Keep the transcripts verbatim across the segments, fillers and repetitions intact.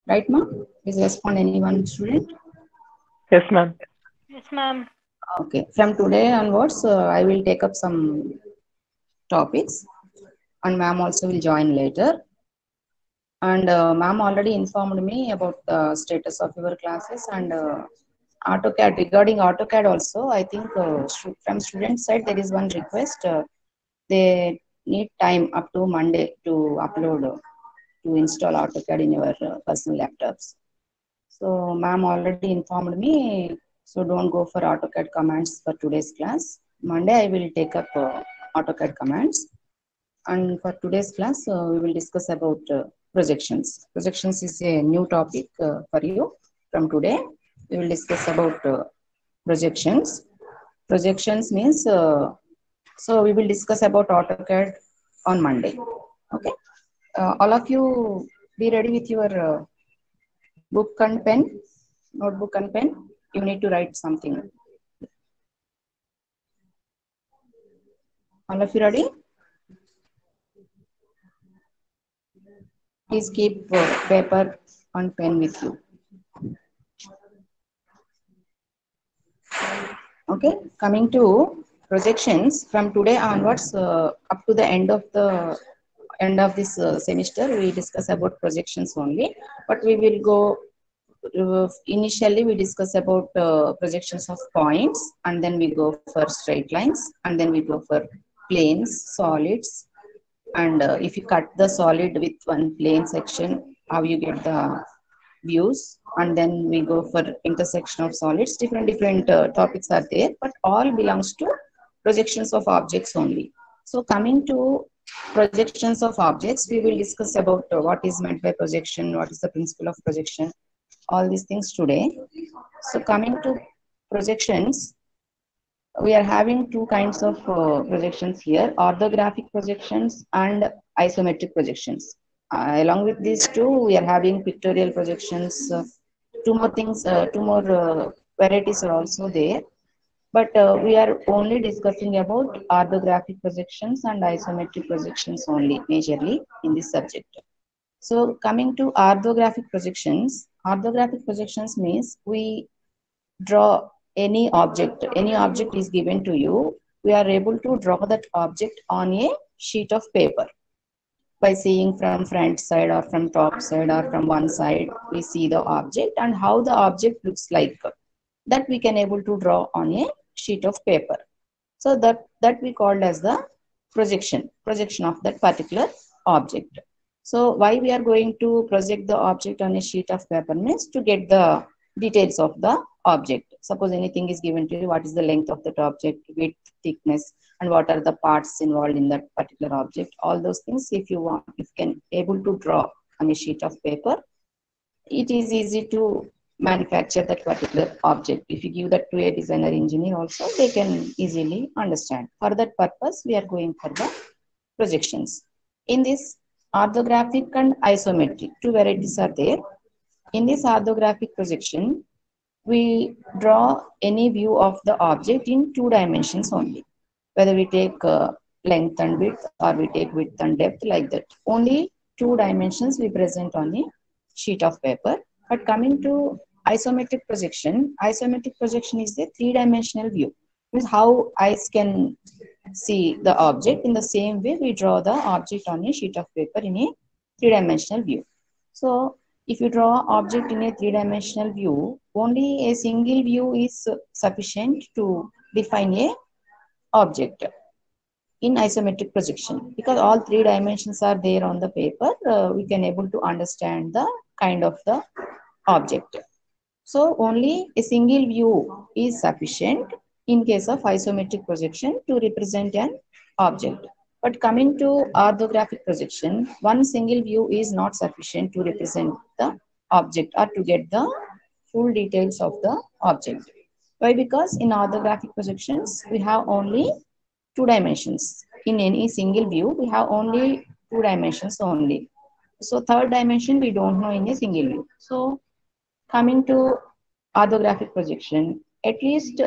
Right, ma'am? Please respond anyone student. Yes, ma'am. Yes, ma'am. Okay. From today onwards, uh, I will take up some topics, and ma'am also will join later. And uh, ma'am already informed me about the status of your classes and uh, AutoCAD. Regarding AutoCAD also, I think uh, stu- from student side there is one request. Uh, they need time up to Monday to upload uh, to install AutoCAD in your uh, personal laptops. So ma'am already informed me, so don't go for AutoCAD commands for today's class. Monday I will take up uh, AutoCAD commands. And for today's class, uh, we will discuss about uh, projections. Projections is a new topic uh, for you from today. We will discuss about uh, projections. Projections means, uh, so we will discuss about AutoCAD on Monday. Okay. Uh, all of you be ready with your uh, book and pen, notebook and pen. You need to write something. All of you ready? Please keep uh, paper and pen with you. Okay, coming to projections from today onwards uh, up to the end of the end of this uh, semester, we discuss about projections only. But we will go uh, initially we discuss about uh, projections of points, and then we go for straight lines, and then we go for planes, solids, and uh, if you cut the solid with one plane section, how you get the views, and then we go for intersection of solids. Different different uh, topics are there, but all belongs to projections of objects only. So coming to projections of objects, we will discuss about uh, what is meant by projection, what is the principle of projection, all these things today. So coming to projections, we are having two kinds of uh, projections here: orthographic projections and isometric projections. Uh, along with these two, we are having pictorial projections. Uh, two more things, uh, two more uh, varieties are also there. But uh, we are only discussing about orthographic projections and isometric projections only, majorly in this subject. So coming to orthographic projections, orthographic projections means we draw any object, any object is given to you, we are able to draw that object on a sheet of paper by seeing from front side or from top side or from one side. We see the object and how the object looks like, that we can able to draw on a sheet of paper. So that that we called as the projection projection of that particular object. So why we are going to project the object on a sheet of paper means to get the details of the object. Suppose anything is given to you, what is the length of that object, width, thickness, and what are the parts involved in that particular object. All those things, if you want, if you can able to draw on a sheet of paper, it is easy to manufacture that particular object. If you give that to a designer engineer also, they can easily understand. For that purpose, we are going for the projections. In this orthographic and isometric, two varieties are there. In this orthographic projection, we draw any view of the object in two dimensions only. Whether we take uh, length and width, or we take width and depth, like that. Only two dimensions we present on a sheet of paper. But coming to isometric projection, isometric projection is a three-dimensional view. Means how eyes can see the object, in the same way we draw the object on a sheet of paper in a three-dimensional view. So if you draw object in a three-dimensional view, only a single view is sufficient to define a object in isometric projection. Because all three dimensions are there on the paper, uh, we can able to understand the kind of the object. So only a single view is sufficient in case of isometric projection to represent an object. But coming to orthographic projection, one single view is not sufficient to represent the object or to get the full details of the object. Why? Because in orthographic projections, we have only two dimensions. In any single view, we have only two dimensions only. So third dimension, we don't know in a single view. So coming to orthographic projection, at least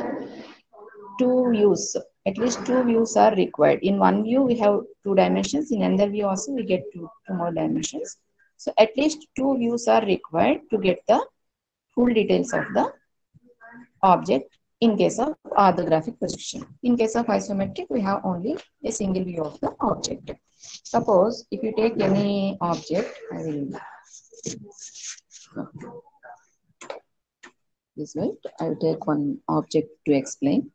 two views, at least two views are required. In one view, we have two dimensions. In another view also, we get two, two more dimensions. So at least two views are required to get the full details of the object in case of orthographic projection. In case of isometric, we have only a single view of the object. Suppose if you take any object, I will this way. I will take one object to explain.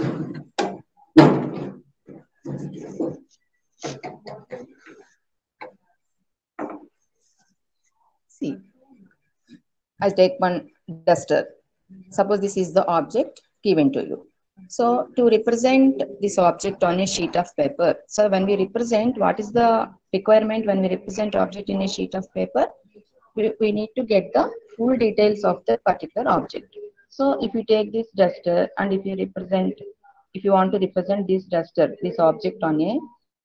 See, I take one duster. Suppose this is the object given to you. So to represent this object on a sheet of paper, so when we represent, what is the requirement when we represent object in a sheet of paper? We, we need to get the full details of the particular object. So if you take this duster and if you represent, if you want to represent this duster, this object on a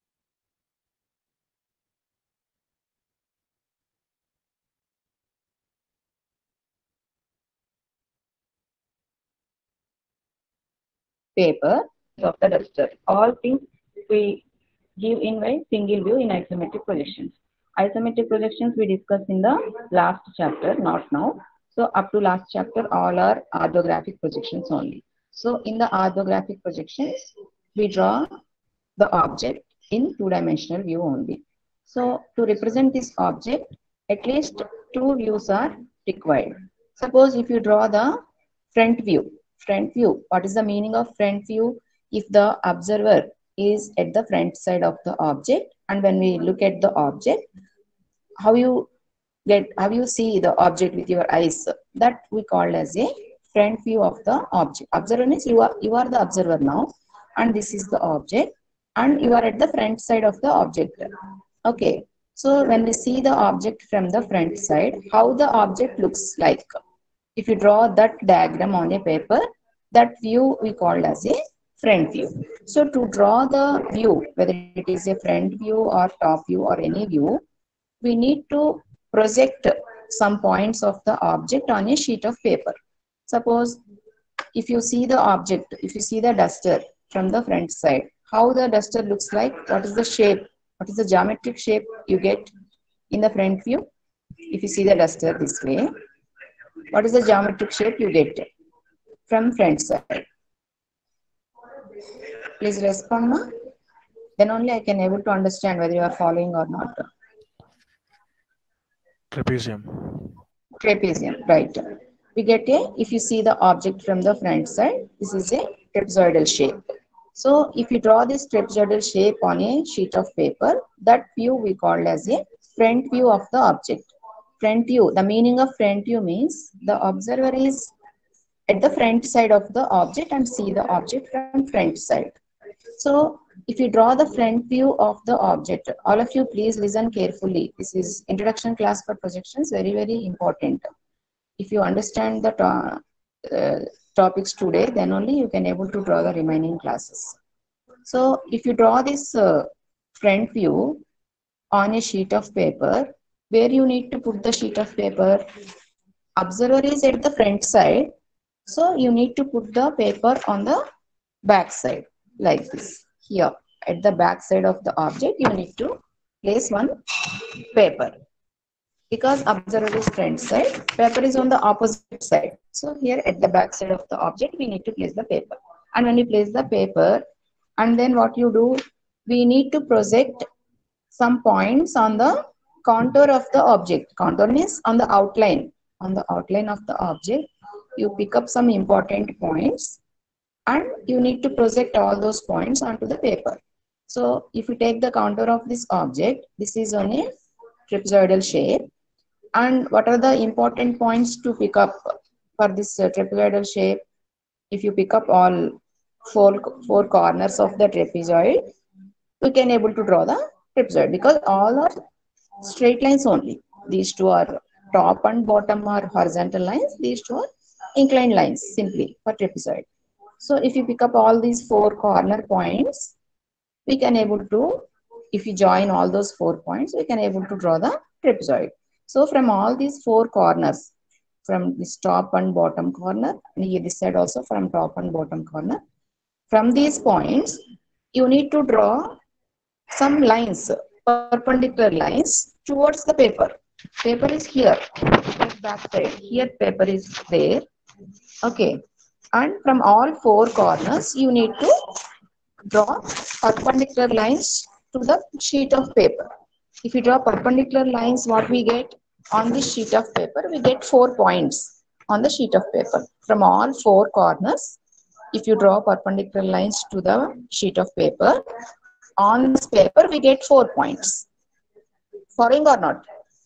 paper of the duster. All things we give in a single view in isometric projections. Isometric projections we discussed in the last chapter, not now. So up to last chapter, all are orthographic projections only. So in the orthographic projections, we draw the object in two-dimensional view only. So to represent this object, at least two views are required. Suppose if you draw the front view, front view, what is the meaning of front view? If the observer is at the front side of the object, and when we look at the object, how you get, how you see the object with your eyes, that we call as a front view of the object. Observer means you are, you are the observer now, and this is the object, and you are at the front side of the object. Okay, so when we see the object from the front side, how the object looks like. If you draw that diagram on a paper, that view we call as a front view. So to draw the view, whether it is a front view or top view or any view, we need to project some points of the object on a sheet of paper. Suppose if you see the object, if you see the duster from the front side, how the duster looks like, what is the shape, what is the geometric shape you get in the front view? If you see the duster this way, what is the geometric shape you get from front side? Please respond, ma. Then only I can able to understand whether you are following or not. Trapezium. Trapezium, right. We get a, if you see the object from the front side, this is a trapezoidal shape. So if you draw this trapezoidal shape on a sheet of paper, that view we call as a front view of the object. Front view, the meaning of front view means the observer is at the front side of the object and see the object from front side. So if you draw the front view of the object, all of you please listen carefully. This is introduction class for projections, very, very important. If you understand the to uh, topics today, then only you can able to draw the remaining classes. So if you draw this uh, front view on a sheet of paper, where you need to put the sheet of paper, observer is at the front side, so you need to put the paper on the back side like this. Here at the back side of the object, you need to place one paper. Because observer is front side, paper is on the opposite side. So here at the back side of the object, we need to place the paper. And when you place the paper, and then what you do, we need to project some points on the contour of the object. Contour means on the outline. On the outline of the object, you pick up some important points and you need to project all those points onto the paper. So if you take the contour of this object, this is on a trapezoidal shape. And what are the important points to pick up for this uh, trapezoidal shape? If you pick up all four, four corners of the trapezoid, we can able to draw the trapezoid because all are straight lines only. These two are top and bottom are horizontal lines. These two are inclined lines simply for trapezoid. So if you pick up all these four corner points, we can able to, if you join all those four points, we can able to draw the trapezoid. So from all these four corners, from this top and bottom corner, and here this side also from top and bottom corner, from these points, you need to draw some lines, perpendicular lines towards the paper. Paper is here, back side. Here paper is there. Okay. And from all four corners, you need to draw perpendicular lines to the sheet of paper. If you draw perpendicular lines, what we get on this sheet of paper, we get four points on the sheet of paper. From all four corners, if you draw perpendicular lines to the sheet of paper, on this paper, we get four points. Following or not?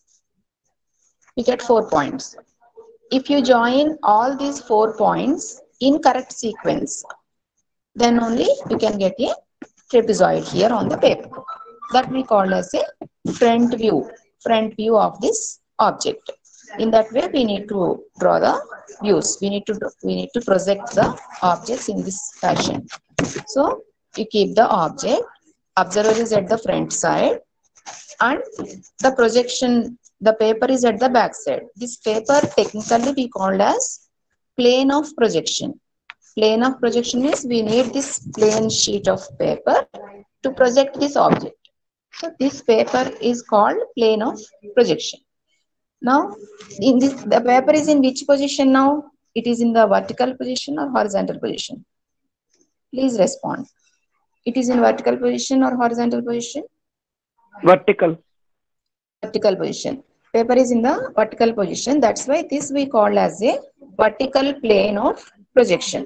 We get four points. If you join all these four points in correct sequence, then only you can get a trapezoid here on the paper. That we call as a front view, front view of this object. In that way, we need to draw the views. We need to we need to project the objects in this fashion. So you keep the object. Observer is at the front side, and the projection, the paper is at the back side. This paper technically we called as plane of projection. Plane of projection means we need this plain sheet of paper to project this object. So this paper is called plane of projection. Now, in this, the paper is in which position now? It is in the vertical position or horizontal position? Please respond. It is in vertical position or horizontal position? Vertical. Vertical position. Paper is in the vertical position. That's why this we call as a vertical plane of projection.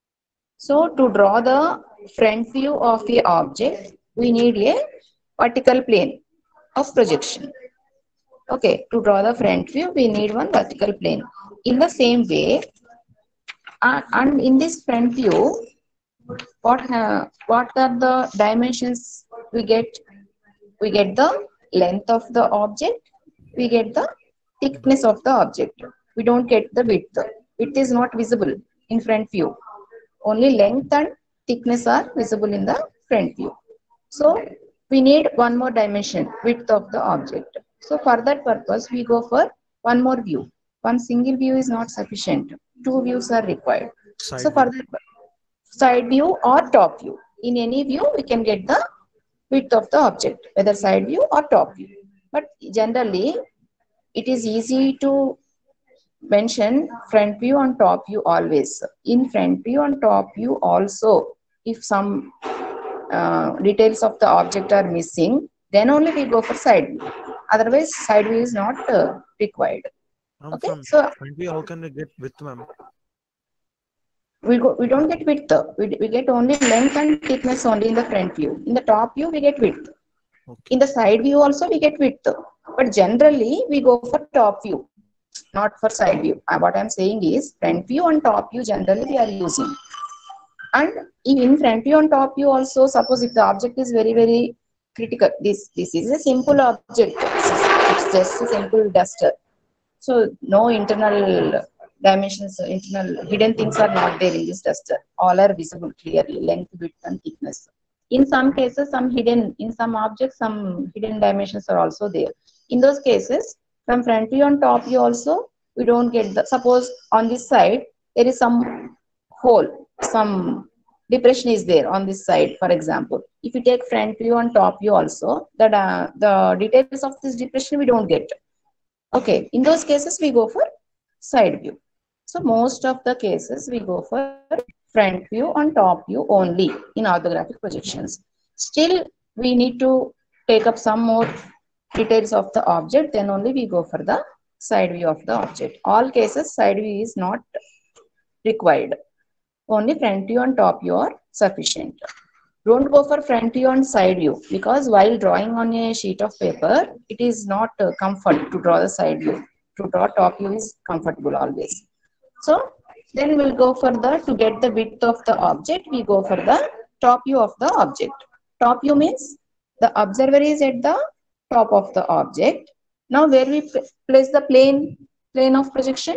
So to draw the front view of the object, we need a vertical plane of projection. Okay, to draw the front view, we need one vertical plane. In the same way, uh, and in this front view, what uh, what are the dimensions we get? We get the length of the object, we get the thickness of the object. We don't get the width. Width is not visible in front view. Only length and thickness are visible in the front view. So we need one more dimension, width of the object. So for that purpose, we go for one more view. One single view is not sufficient. Two views are required. Side so for view. that, side view or top view. In any view, we can get the width of the object, whether side view or top view. But generally, it is easy to mention front view and top view always. In front view and top view also, if some uh, details of the object are missing, then only we go for side view. Otherwise, side view is not uh, required. Um, Okay, from so front view, how can we get width, ma'am? we go, we don't get width. We, we get only length and thickness only in the front view. In the top view, we get width. Okay. In the side view also, we get width. But generally, we go for top view, not for side view. Uh, what I'm saying is front view and top view generally we are using. And in front view and top view also, suppose if the object is very, very critical, this, this is a simple object. It's just a simple duster. So no internal dimensions, internal hidden things are not there in this duster. All are visible clearly, length, width and thickness. In some cases, some hidden, in some objects, some hidden dimensions are also there. In those cases, from front view and top view also, we don't get the, suppose on this side, there is some hole, some depression is there on this side, for example. If you take front view and top view also, that uh, the details of this depression we don't get. Okay, in those cases, we go for side view. So most of the cases, we go for front view and top view only in orthographic projections. Still, we need to take up some more details of the object, then only we go for the side view of the object. All cases, side view is not required. Only front view and top view are sufficient. Don't go for front view and side view, because while drawing on a sheet of paper, it is not uh, comfort to draw the side view. To draw top view is comfortable always. So then we'll go for the, to get the width of the object, we go for the top view of the object. Top view means the observer is at the top of the object. Now where we place the plane, plane of projection?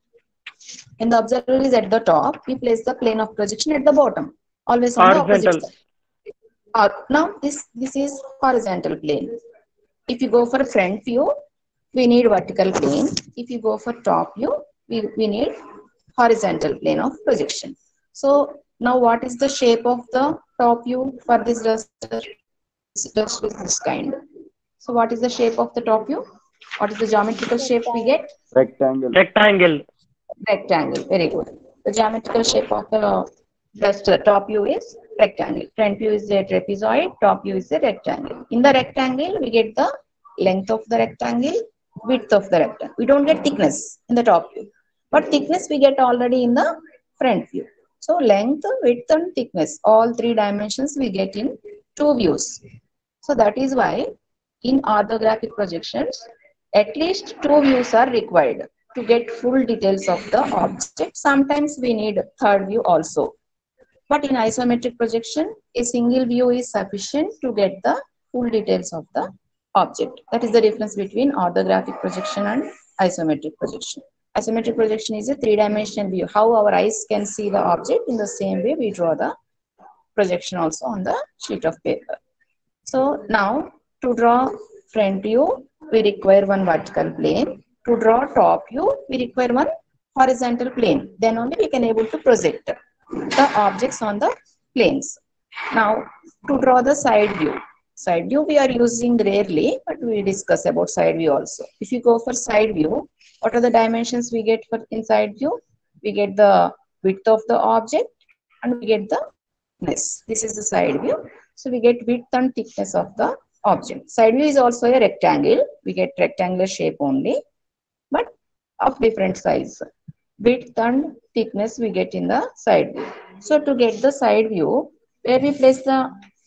And the observer is at the top, we place the plane of projection at the bottom, always on the opposite Horizontal. side. Uh, now this, this is horizontal plane. If you go for front view, we need vertical plane. If you go for top view, we, we need horizontal plane of projection. So now what is the shape of the top view for this duster? This duster is this kind. So what is the shape of the top view? What is the geometrical shape we get? Rectangle. Rectangle. Rectangle. Very good. The geometrical shape of the just uh, top view is rectangle. Front view is a trapezoid. Top view is a rectangle. In the rectangle, we get the length of the rectangle, width of the rectangle. We don't get thickness in the top view, but thickness we get already in the front view. So length, width, and thickness, all three dimensions we get in two views. So that is why in orthographic projections, at least two views are required to get full details of the object. Sometimes we need third view also. But in isometric projection, a single view is sufficient to get the full details of the object. That is the difference between orthographic projection and isometric projection. Isometric projection is a three-dimensional view. How our eyes can see the object, in the same way we draw the projection also on the sheet of paper. So now to draw front view, we require one vertical plane. To draw top view, we require one horizontal plane. Then only we can able to project the objects on the planes. Now to draw the side view. Side view we are using rarely, but we discuss about side view also. If you go for side view, what are the dimensions we get for inside view? We get the width of the object and we get the thickness. This is the side view. So we get width and thickness of the object. Side view is also a rectangle. We get rectangular shape only, but of different size. Width and thickness we get in the side view. So to get the side view, where we place the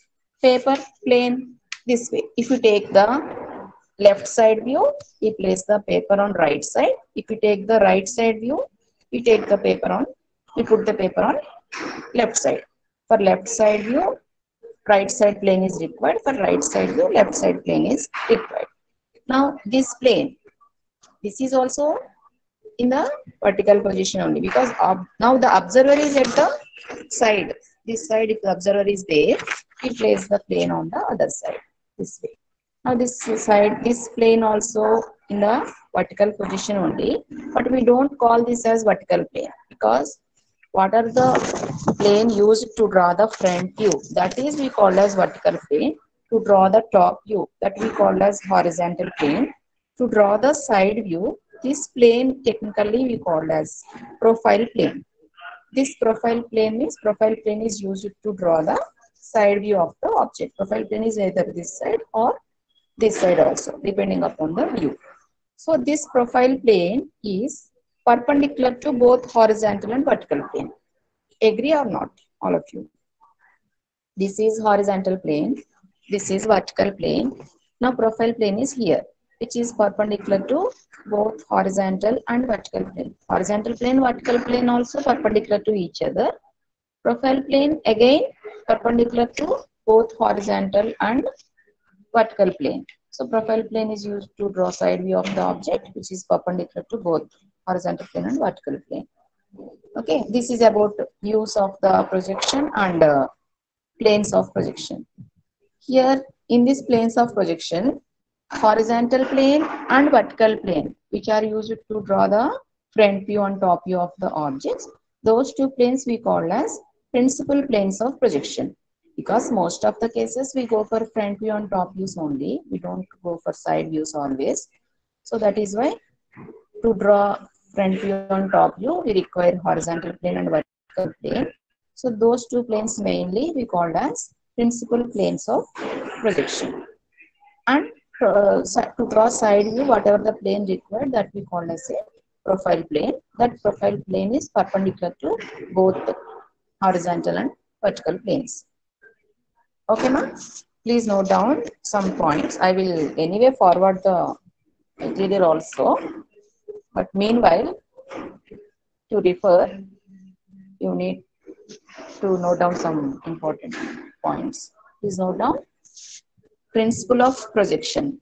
paper plane? This way. If you take the left side view, we place the paper on right side. If you take the right side view, we take the paper on, we put the paper on left side. For left side view, right side plane is required. For right side view, left side plane is required. Now this plane, this is also in the vertical position only, because now the observer is at the side. This side, if the observer is there, we place the plane on the other side, this way. Now this side, this plane also in the vertical position only, but we don't call this as vertical plane, because what are the plane used to draw the front view? That is we call as vertical plane. To draw the top view, that we call as horizontal plane. To draw the side view, this plane technically we call as profile plane. This profile plane means profile plane is used to draw the side view of the object. Profile plane is either this side or this side also, depending upon the view. So this profile plane is perpendicular to both horizontal and vertical plane. Agree or not, all of you? This is horizontal plane. This is vertical plane. Now profile plane is here, which is perpendicular to both horizontal and vertical plane. Horizontal plane, vertical plane also perpendicular to each other. Profile plane again perpendicular to both horizontal and vertical plane. So profile plane is used to draw side view of the object, which is perpendicular to both horizontal plane and vertical plane. Okay, this is about use of the projection and uh, planes of projection. Here in these planes of projection, horizontal plane and vertical plane, which are used to draw the front view and top view of the objects, those two planes we call as principal planes of projection. Because most of the cases we go for front view and top views only, we don't go for side views always. So that is why to draw front view and top view, we require horizontal plane and vertical plane. So those two planes mainly we call as principal planes of projection. And uh, to draw side view, whatever the plane required, that we call as a profile plane. That profile plane is perpendicular to both horizontal and vertical planes. Okay, ma'am? Please note down some points. I will anyway forward the material also. But meanwhile, to refer, you need to note down some important points. Please note down. Principle of projection.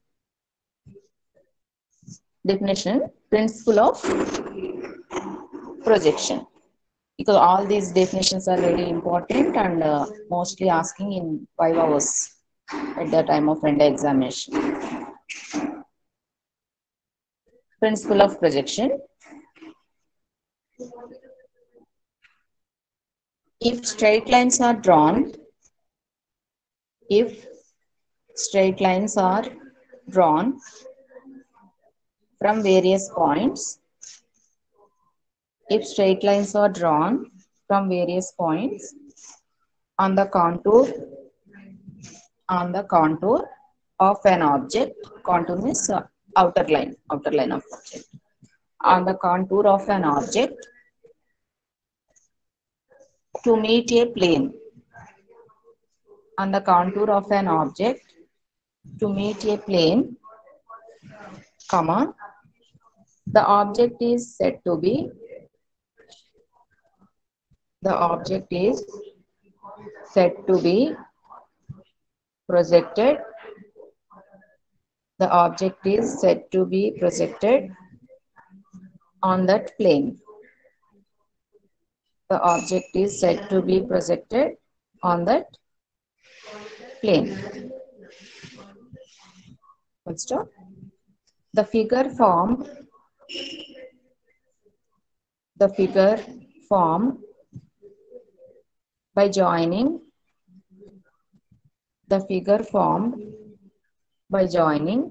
Definition, principle of projection. Because all these definitions are very important and uh, mostly asking in five hours at the time of end examination. Principle of projection. If straight lines are drawn, if straight lines are drawn from various points. If straight lines are drawn from various points on the contour on the contour of an object, contour means uh, outer line, outer line of object. On the contour of an object to meet a plane. On the contour of an object to meet a plane, comma, the object is said to be the object is said to be projected. The object is said to be projected on that plane. The object is said to be projected on that plane. Full stop. The figure formed the figure formed by joining the figure formed by joining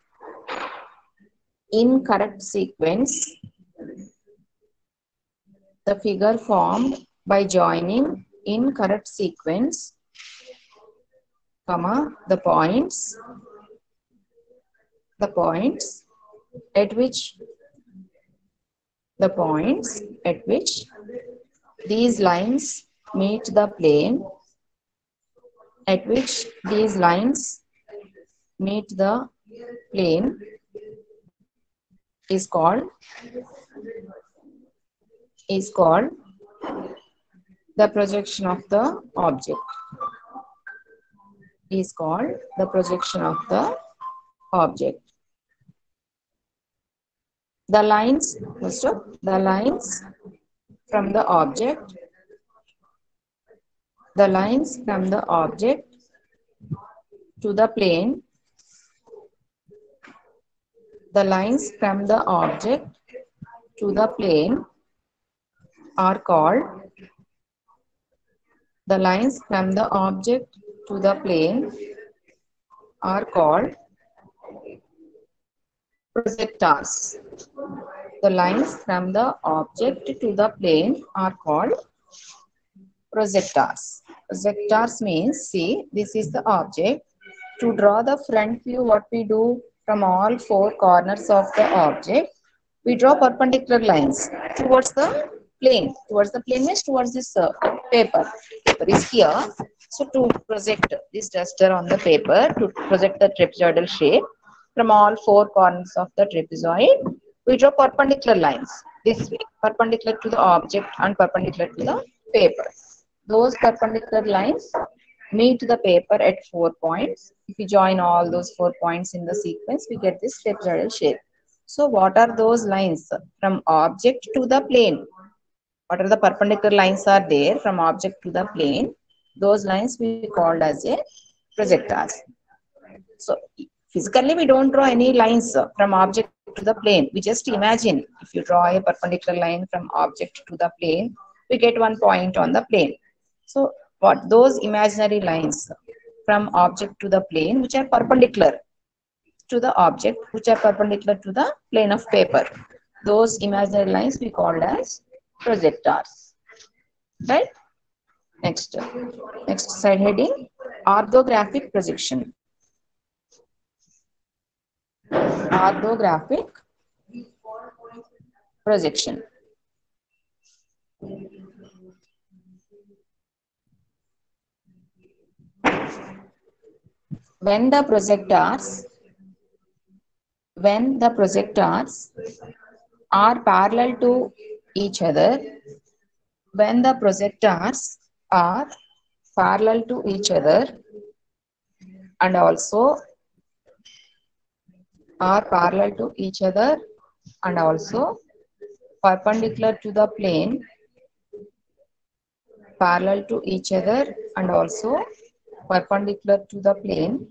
in correct sequence the figure formed by joining in correct sequence, comma, the points the points at which the points at which these lines meet the plane at which these lines meet the plane is called is called the projection of the object is called the projection of the object. The lines, first of the lines from the object, the lines from the object to the plane, the lines from the object to the plane are called, the lines from the object to the plane are called projectors. The lines from the object to the plane are called projectors. Projectors means, see, this is the object. To draw the front view, what we do from all four corners of the object, we draw perpendicular lines towards the plane. Towards the plane means towards this uh, paper. Paper is here. So to project this duster on the paper, to project the trapezoidal shape from all four corners of the trapezoid, we draw perpendicular lines this way, perpendicular to the object and perpendicular to the paper. Those perpendicular lines meet the paper at four points. If we join all those four points in the sequence, we get this trapezoidal shape. So what are those lines? From object to the plane. What are the perpendicular lines are there from object to the plane? Those lines we called as a projectors. So physically we don't draw any lines from object to the plane. We just imagine if you draw a perpendicular line from object to the plane, we get one point on the plane. So what those imaginary lines from object to the plane which are perpendicular to the object, which are perpendicular to the plane of paper, those imaginary lines we called as projectors. Right? Next, next slide heading, orthographic projection. Orthographic projection. When the projectors, when the projectors are parallel to each other, when the projectors are parallel to each other and also are parallel to each other and also perpendicular to the plane, parallel to each other and also perpendicular to the plane,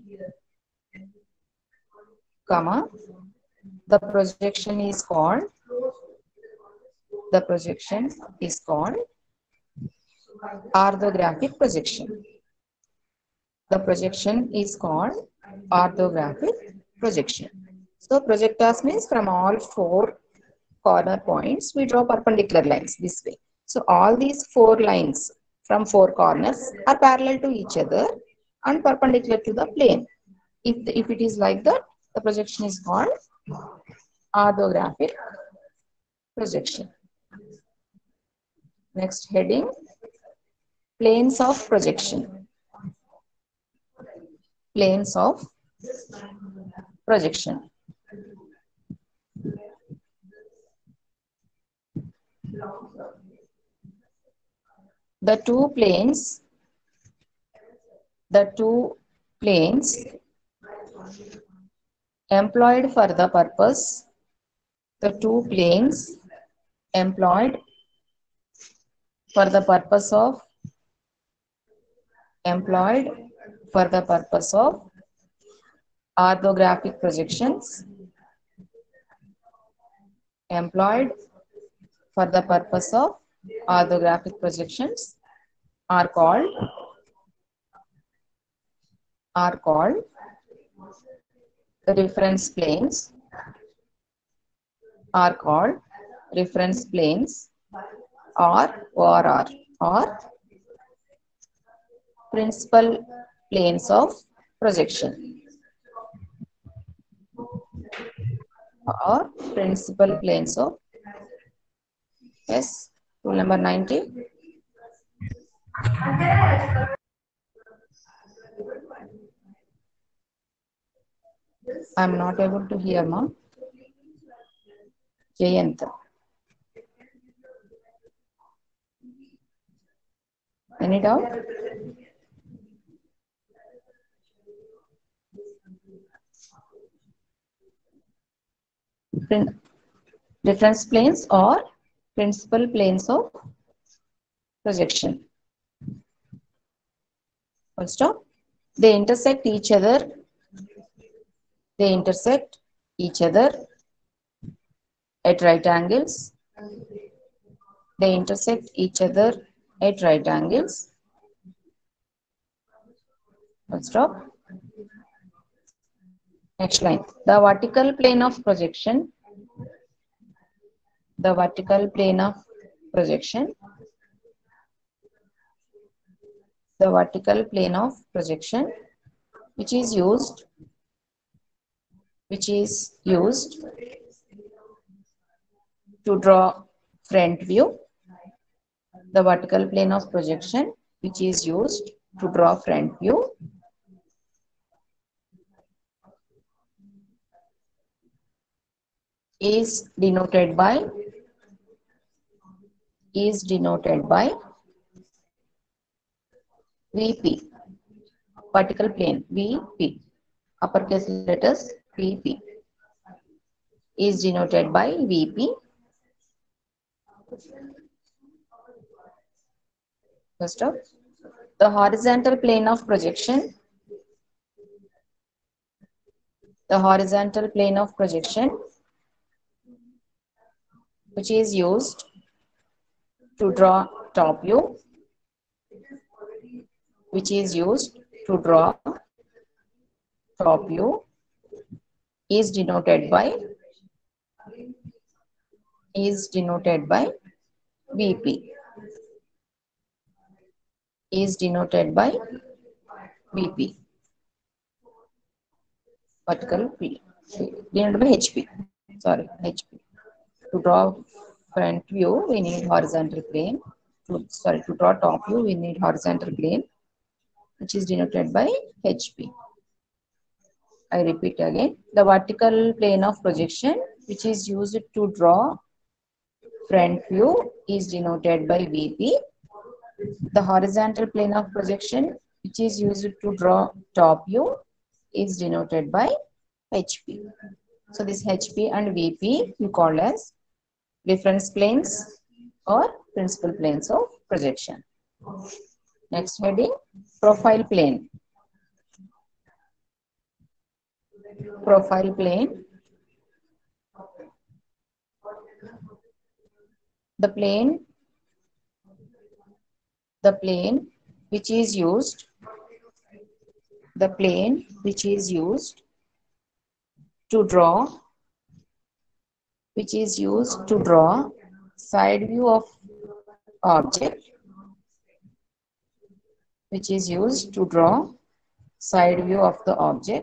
comma, the projection is called, the projection is called orthographic projection. The projection is called orthographic projection. So projectors means from all four corner points, we draw perpendicular lines this way. So all these four lines from four corners are parallel to each other and perpendicular to the plane. If, the, if it is like that, the projection is called orthographic projection. Next heading, planes of projection. Planes of projection. The two planes, the two planes employed for the purpose, the two planes employed for the purpose of, employed for the purpose of orthographic projections, employed for the purpose of orthographic projections are called, are called reference planes, are called reference planes or O R R or principal planes of projection or principal planes of, yes, rule number ninety. I'm not able to hear, ma'am. Jayant. Any doubt? Reference planes or principal planes of projection. Full stop. They intersect each other. They intersect each other at right angles. They intersect each other at right angles. Full stop. Next line. The vertical plane of projection. The vertical plane of projection. The vertical plane of projection, which is used, which is used to draw front view. The vertical plane of projection, which is used to draw front view, is denoted by, is denoted by V P. Vertical plane, V P. Uppercase letters, V P. Is denoted by V P. First up, the horizontal plane of projection. The horizontal plane of projection, which is used to draw top view, which is used to draw top view, is denoted by, is denoted by V P. Is denoted by V P. Vertical P. Denoted by H P. Sorry, H P. To draw front view, we need horizontal plane. To, sorry, to draw top view, we need horizontal plane, which is denoted by H P. I repeat again. The vertical plane of projection, which is used to draw front view, is denoted by V P. The horizontal plane of projection, which is used to draw top view, is denoted by H P. So this H P and V P you call as reference planes or principal planes of projection. Next heading, profile plane. Profile plane. The plane, the plane which is used, the plane which is used to draw, which is used to draw side view of object, which is used to draw side view of the object,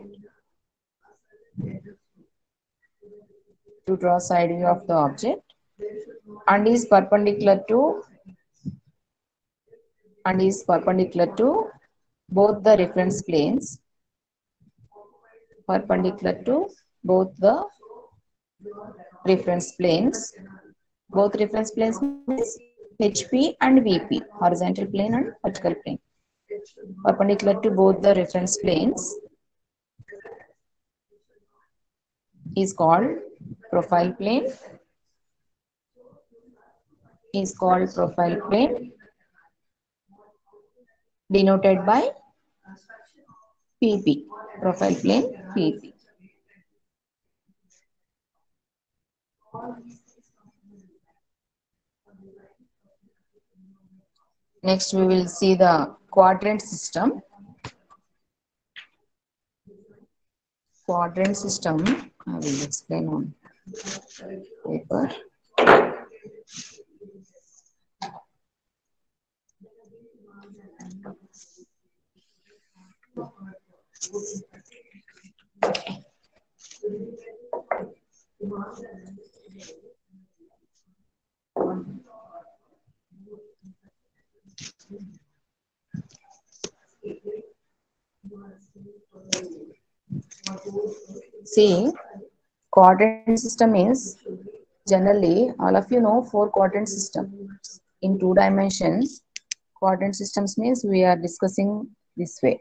to draw side view of the object, and is perpendicular to and is perpendicular to both the reference planes, perpendicular to both the reference planes. Both reference planes means H P and V P, horizontal plane and vertical plane. Perpendicular to both the reference planes is called profile plane, is called profile plane, denoted by P P, profile plane P P. Next, we will see the quadrant system. Quadrant system, I will explain on paper. See, quadrant system is generally, all of you know, four quadrant system. In two dimensions, quadrant systems means we are discussing this way.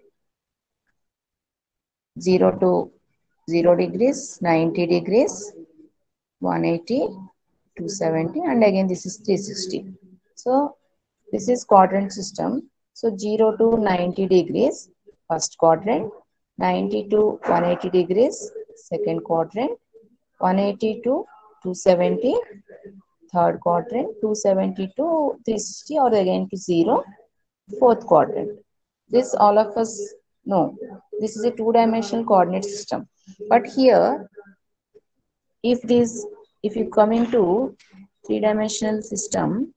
zero to zero degrees, ninety degrees, one eighty, two seventy, and again this is three sixty. So this is quadrant system. So zero to ninety degrees, first quadrant, ninety to one eighty degrees, second quadrant, one eighty to two seventy, third quadrant, two seventy to three sixty, or again to zero, fourth quadrant. This all of us know. This is a two-dimensional coordinate system. But here, if this, if you come into three-dimensional system,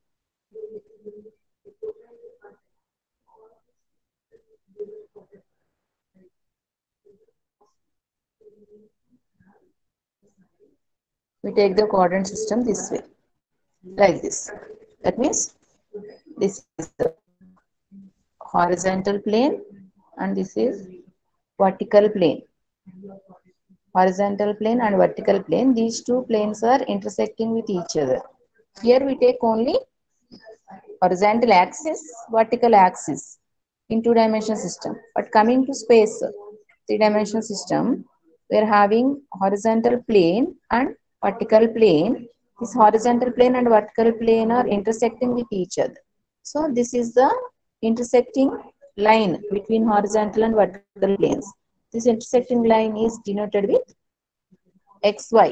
we take the coordinate system this way, like this. That means this is the horizontal plane and this is vertical plane. Horizontal plane and vertical plane, these two planes are intersecting with each other. Here we take only horizontal axis, vertical axis in two-dimensional system. But coming to space, three-dimensional system, we are having horizontal plane and vertical plane. This horizontal plane and vertical plane are intersecting with each other. So this is the intersecting line between horizontal and vertical planes. This intersecting line is denoted with X Y.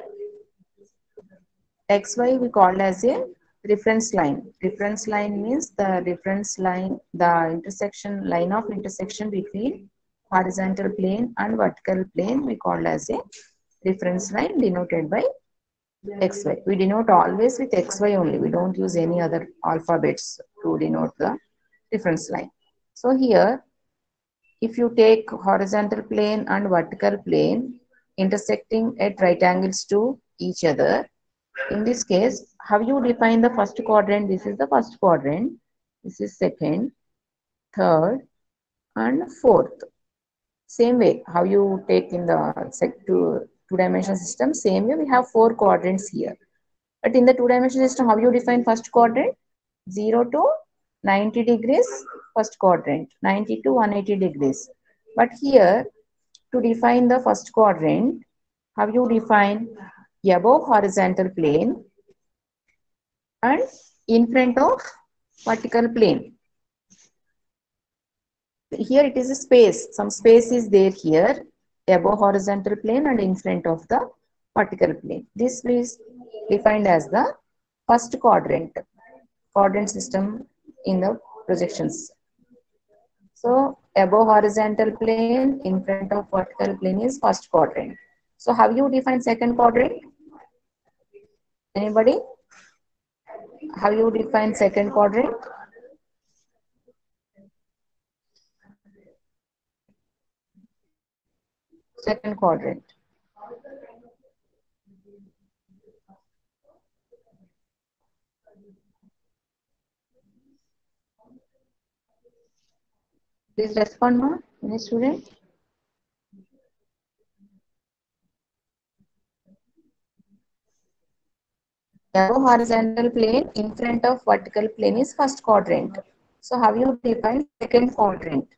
X Y we call as a reference line. Reference line means the reference line, the intersection, line of intersection between horizontal plane and vertical plane we call as a reference line denoted by X Y. We denote always with X Y only. We don't use any other alphabets to denote the reference line. So here, if you take horizontal plane and vertical plane intersecting at right angles to each other, in this case, how you define the first quadrant? This is the first quadrant. This is second, third, and fourth. Same way, how you take in the two, two-dimensional system, same way we have four quadrants here. But in the two-dimensional system, how you define first quadrant? zero to ninety degrees, first quadrant, ninety to one eighty degrees. But here, to define the first quadrant, how you define above horizontal plane and in front of vertical plane. Here it is a space, some space is there here, above horizontal plane and in front of the vertical plane. This is defined as the first quadrant, quadrant system in the projections. So above horizontal plane, in front of vertical plane is first quadrant. So how you define second quadrant? Anybody? How you define second quadrant? Second quadrant. Please respond, ma. Any student? Above horizontal plane in front of vertical plane is first quadrant. So how you define second quadrant?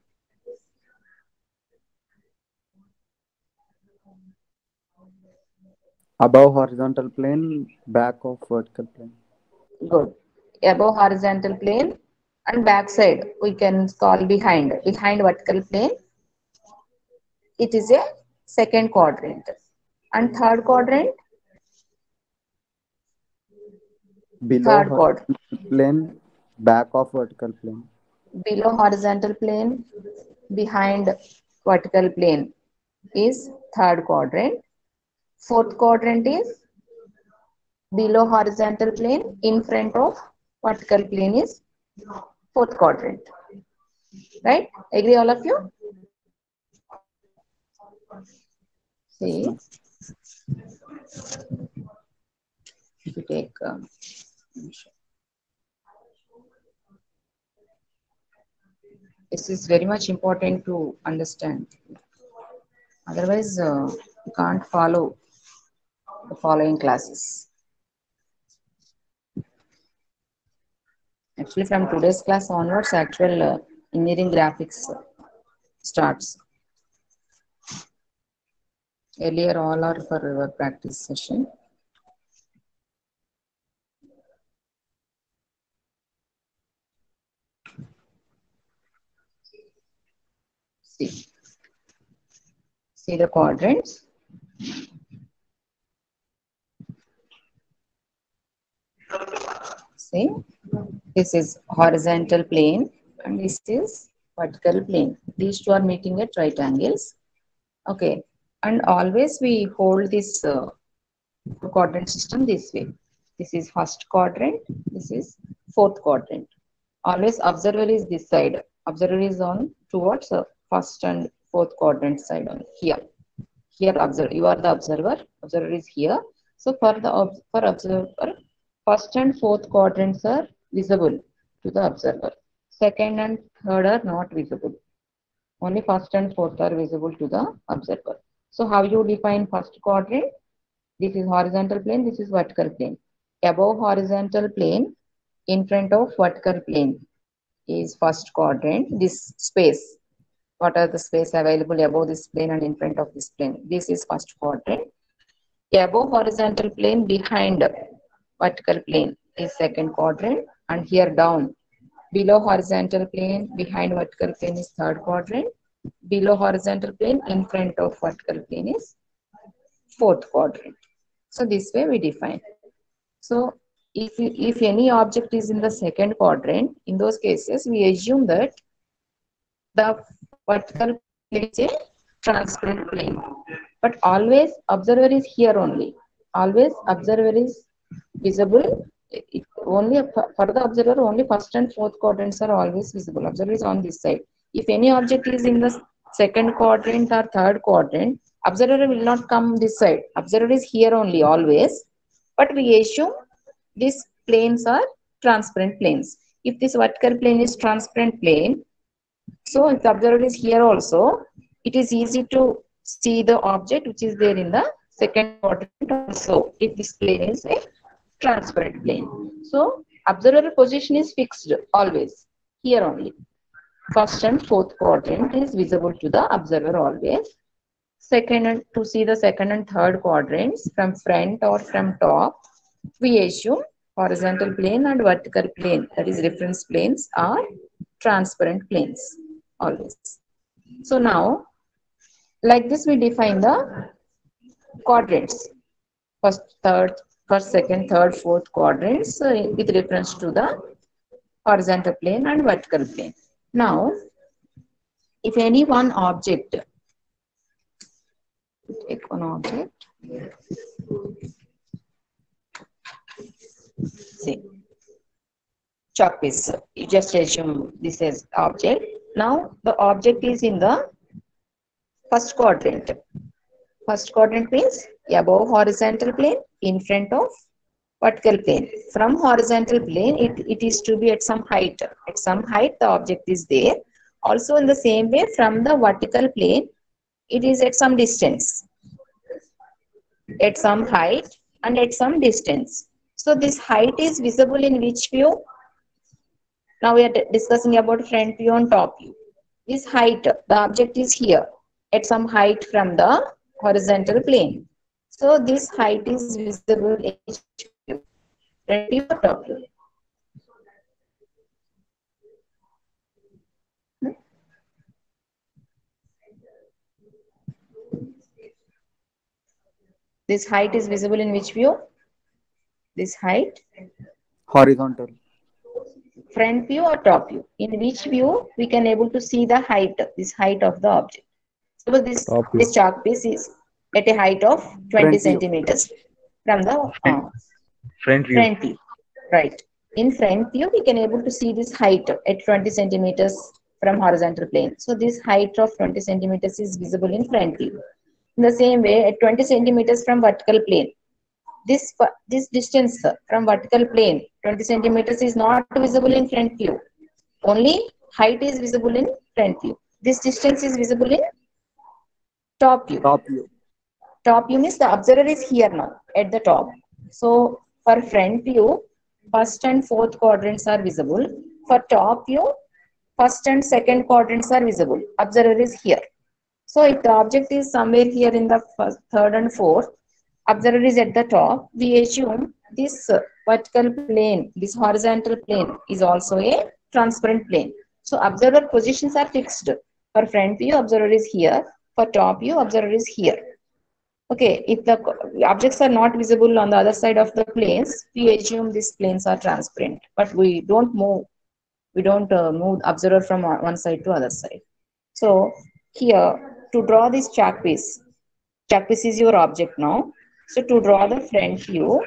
Above horizontal plane, back of vertical plane. Good. Above horizontal plane and back side we can call behind. Behind vertical plane, it is a second quadrant. And third quadrant? Below Third quadrant. horizontal plane, back of vertical plane. Below horizontal plane, behind vertical plane is third quadrant. Fourth quadrant is below horizontal plane, in front of vertical plane is fourth quadrant. Right? Agree all of you? See, if you take um, this is very much important to understand. Otherwise, uh, you can't follow the following classes. Actually, from today's class onwards, actual uh, engineering graphics starts. Earlier, all are for our practice session. See, see the quadrants. See, this is horizontal plane and this is vertical plane. These two are meeting at right angles. Okay, and always we hold this uh, quadrant system this way. This is first quadrant, this is fourth quadrant. Always observer is this side. Observer is on towards the first and fourth quadrant side on here. Here observer, you are the observer. Observer is here. So for the for observer, first and fourth quadrants are visible to the observer. Second and third are not visible. Only first and fourth are visible to the observer. So how you define first quadrant? This is horizontal plane, this is vertical plane. Above horizontal plane, in front of vertical plane is first quadrant. This space, what are the space available above this plane and in front of this plane? This is first quadrant. Above horizontal plane, behind vertical plane is second quadrant, and here down below horizontal plane, behind vertical plane is third quadrant. Below horizontal plane, in front of vertical plane is fourth quadrant. So this way we define. So if, if any object is in the second quadrant, in those cases, we assume that the vertical plane is a transparent plane. But always observer is here only. Always observer is visible. It only for the observer, only first and fourth quadrants are always visible. Observer is on this side. If any object is in the second quadrant or third quadrant, observer will not come this side. Observer is here only always. But we assume these planes are transparent planes. If this vertical plane is transparent plane, so if the observer is here also, it is easy to see the object which is there in the second quadrant also, if this plane is a transparent plane. So observer position is fixed always, here only. First and fourth quadrant is visible to the observer always. Second, and to see the second and third quadrants from front or from top, we assume horizontal plane and vertical plane, that is reference planes, are transparent planes always. So now, like this we define the quadrants. First, third, first, second, third, fourth quadrants uh, with reference to the horizontal plane and vertical plane. Now, if any one object Take one object. See, chalk piece. You just assume this is object. Now the object is in the first quadrant. First quadrant means above horizontal plane, in front of vertical plane. From horizontal plane, it, it is to be at some height. At some height, the object is there. Also, in the same way, from the vertical plane, it is at some distance. At some height and at some distance. So, this height is visible in which view? Now, we are discussing about front view and top view. This height, the object is here at some height from the horizontal plane. So, this height is visible in each view, front view or top view. This height is visible in which view? This height? Horizontal. Front view or top view? In which view we can able to see the height, this height of the object. Suppose this, this chalk piece is at a height of twenty centimeters from the uh, Front view. front view. Right. In front view, we can able to see this height at twenty centimeters from horizontal plane. So this height of twenty centimeters is visible in front view. In the same way, at twenty centimeters from vertical plane, this this distance from vertical plane, twenty centimeters, is not visible in front view. Only height is visible in front view. This distance is visible in top view. Top view. Top view means the observer is here now at the top. So for front view, first and fourth quadrants are visible. For top view, first and second quadrants are visible. Observer is here. So if the object is somewhere here in the first, third and fourth, observer is at the top, we assume this vertical plane, this horizontal plane is also a transparent plane. So observer positions are fixed. For front view, observer is here. For top view, observer is here. Okay, if the objects are not visible on the other side of the planes, we assume these planes are transparent. But we don't move, we don't uh, move observer from one side to other side. So here, to draw this chalk piece, chalk piece is your object now. So to draw the front view,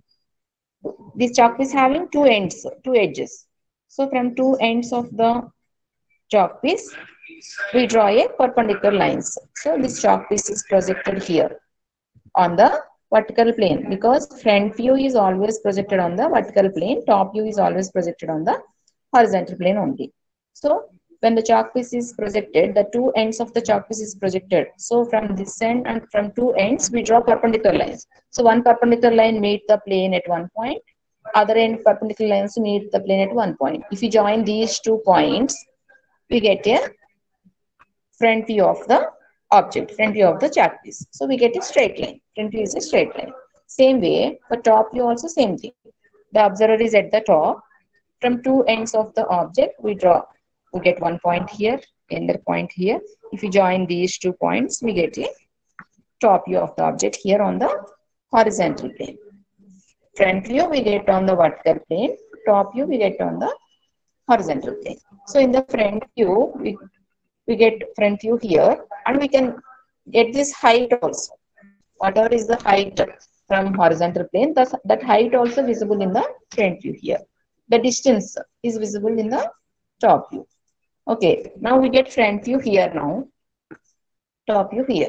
this chalk piece having two ends, two edges. So from two ends of the chalk piece, we draw a perpendicular lines. So this chalk piece is projected here on the vertical plane, because front view is always projected on the vertical plane, top view is always projected on the horizontal plane only. So when the chalk piece is projected, the two ends of the chalk piece is projected. So from this end and from two ends, we draw perpendicular lines. So one perpendicular line meet the plane at one point, other end perpendicular lines meet the plane at one point. If you join these two points, we get a front view of the object, front view of the chalk piece. So we get a straight line. Front view is a straight line. Same way, for top view also same thing. The observer is at the top. From two ends of the object, we draw. We get one point here, another point here. If you join these two points, we get a top view of the object here on the horizontal plane. Front view we get on the vertical plane. Top view we get on the horizontal plane. So in the front view, we, we get front view here, and we can get this height also. Whatever is the height from horizontal plane, that, that height also visible in the front view here. The distance is visible in the top view. Okay, now we get front view here now, top view here.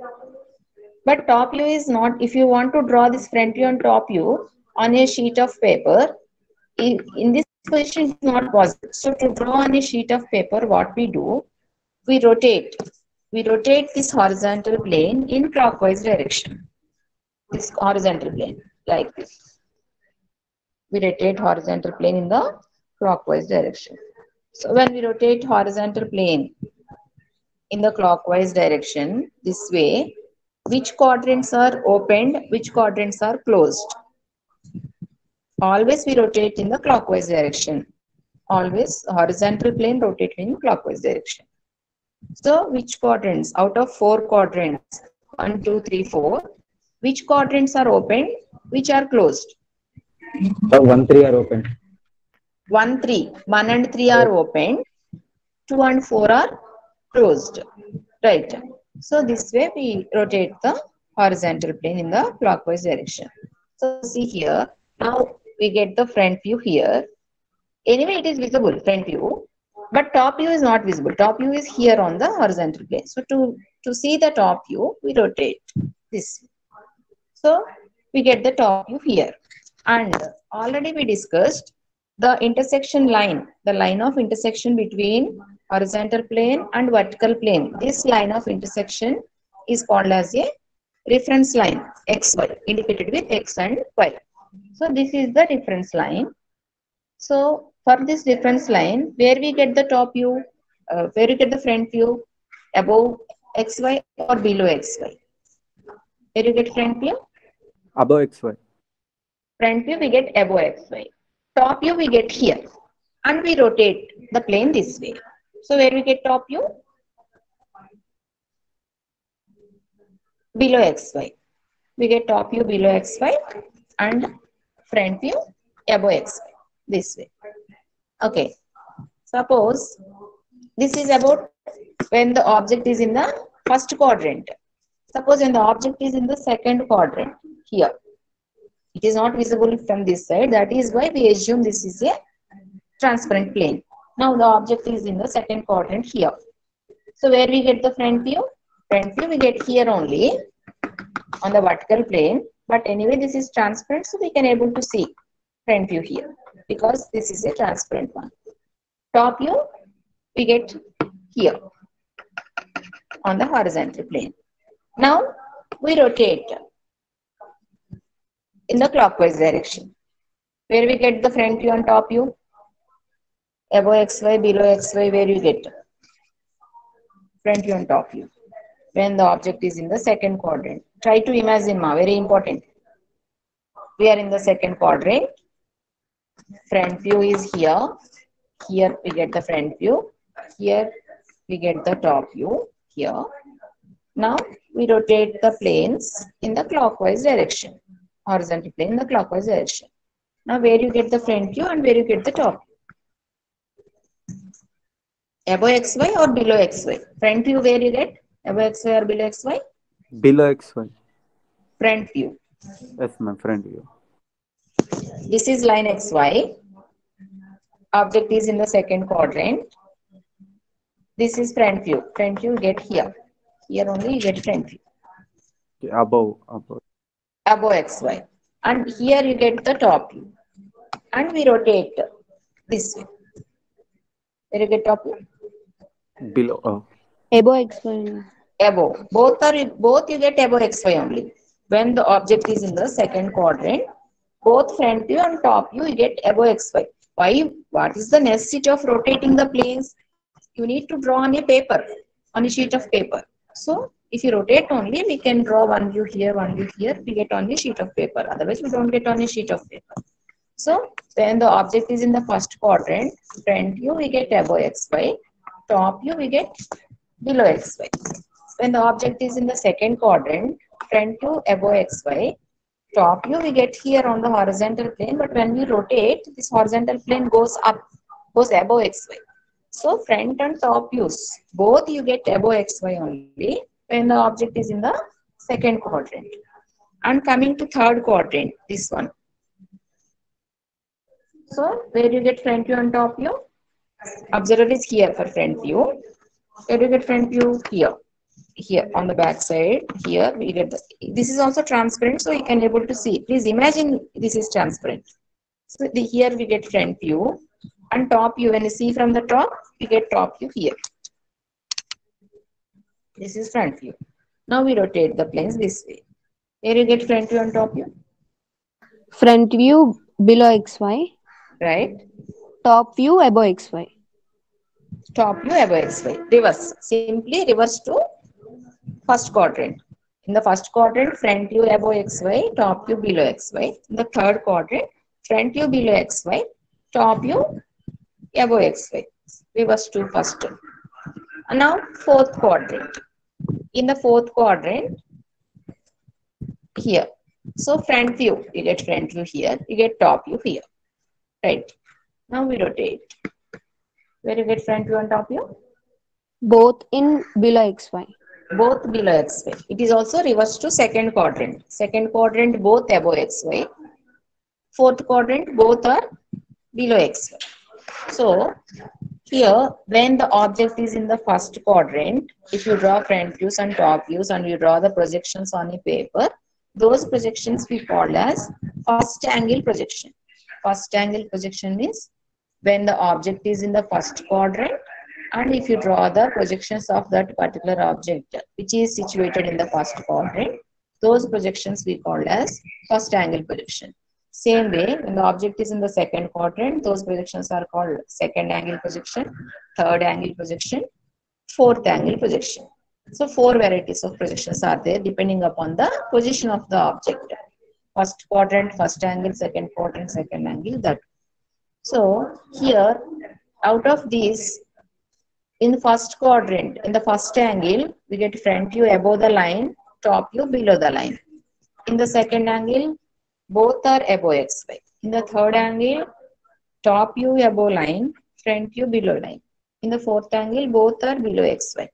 But top view is not, if you want to draw this front view and top view on a sheet of paper, in, in this position it's not possible. So to draw on a sheet of paper, what we do, we rotate. We rotate this horizontal plane in clockwise direction. This horizontal plane, like this. We rotate horizontal plane in the clockwise direction. So when we rotate horizontal plane in the clockwise direction, this way, which quadrants are opened, which quadrants are closed? Always we rotate in the clockwise direction. Always horizontal plane rotate in clockwise direction. So which quadrants? Out of four quadrants, one, two, three, four, which quadrants are opened, which are closed? So one, three are open. One, three. One and three are opened. Two and four are closed. Right. So this way we rotate the horizontal plane in the clockwise direction. So see here, now we get the front view here. Anyway, it is visible, front view, but top view is not visible. Top view is here on the horizontal plane. So to, to see the top view, we rotate this. So we get the top view here. And already we discussed the intersection line, the line of intersection between horizontal plane and vertical plane. This line of intersection is called as a reference line, X Y, indicated with X and Y. So this is the reference line. So for this reference line, where we get the top view, uh, where we get the front view, above X Y or below X Y? Where you get front view? Above X Y. Front view we get above X Y. Top view we get here. And we rotate the plane this way. So where we get top view? Below X Y. We get top view below X Y and front view above X Y. This way. Okay. Suppose this is about when the object is in the first quadrant. Suppose when the object is in the second quadrant here. It is not visible from this side. That is why we assume this is a transparent plane. Now the object is in the second quadrant here. So where we get the front view? Front view we get here only on the vertical plane. But anyway, this is transparent, so we can able to see front view here because this is a transparent one. Top view we get here on the horizontal plane. Now we rotate in the clockwise direction. Where we get the front view and top view? Above X Y, below X Y, where you get front view and top view? When the object is in the second quadrant. Try to imagine, ma, very important. We are in the second quadrant. Front view is here. Here we get the front view. Here we get the top view. Here. Now we rotate the planes in the clockwise direction. Horizontal plane in the clockwise direction. Now where you get the front view and where you get the top view? Above X Y or below X Y? Front view where you get? Above X Y or below X Y? Below X Y. Front view. Yes, ma'am. Front view. This is line X Y. Object is in the second quadrant. This is front view. Front view you get here. Here only you get front view. Okay, above, above. Above X Y. And here you get the top view. And we rotate this way. Where you get top view? Below. Oh. Above X Y. Above. Both are both you get above X Y only. When the object is in the second quadrant, both front view and top view you get above X Y. Why? What is the necessity of rotating the planes? You need to draw on a paper, on a sheet of paper. So if you rotate only, we can draw one view here, one view here. We get on a sheet of paper. Otherwise, we don't get on a sheet of paper. So when the object is in the first quadrant, front view we get above X Y, top view we get below X Y. When the object is in the second quadrant, front view above X Y, top view we get here on the horizontal plane. But when we rotate, this horizontal plane goes up, goes above X Y. So front and top views, both you get above X Y only when the object is in the second quadrant. And coming to third quadrant, this one. So where you get front view and top view? Observer is here for front view. Where you get front view? Here. Here on the back side. Here we get the, this is also transparent, so you can able to see. Please imagine this is transparent. So the, here we get front view and top view. When you see from the top, you get top view here. This is front view. Now we rotate the planes this way. Where you get front view and top view? Front view below X Y. Right. Top view above X Y. Top view above X Y. Reverse. Simply reverse to first quadrant. In the first quadrant, front view above X Y, top view below X Y. In the third quadrant, front view below X Y, top view above X Y. Reverse to first. And now fourth quadrant. In the fourth quadrant, here. So front view, you get front view here, you get top view here. Right. Now we rotate. Where you get front view and top view? Both in below X Y. both below xy. It is also reversed to second quadrant. Second quadrant both above xy. Fourth quadrant both are below xy. So here, when the object is in the first quadrant, if you draw front views and top views and you draw the projections on a paper, those projections we call as first angle projection. First angle projection means when the object is in the first quadrant, and if you draw the projections of that particular object which is situated in the first quadrant, those projections we call as first angle projection. Same way, when the object is in the second quadrant, those projections are called second angle projection, third angle projection, fourth angle projection. So four varieties of projections are there depending upon the position of the object. First quadrant, first angle, second quadrant, second angle, that. So here, out of these, in the first quadrant, in the first angle, we get front view above the line, top view below the line. In the second angle, both are above xy. In the third angle, top view above line, front view below line. In the fourth angle, both are below xy.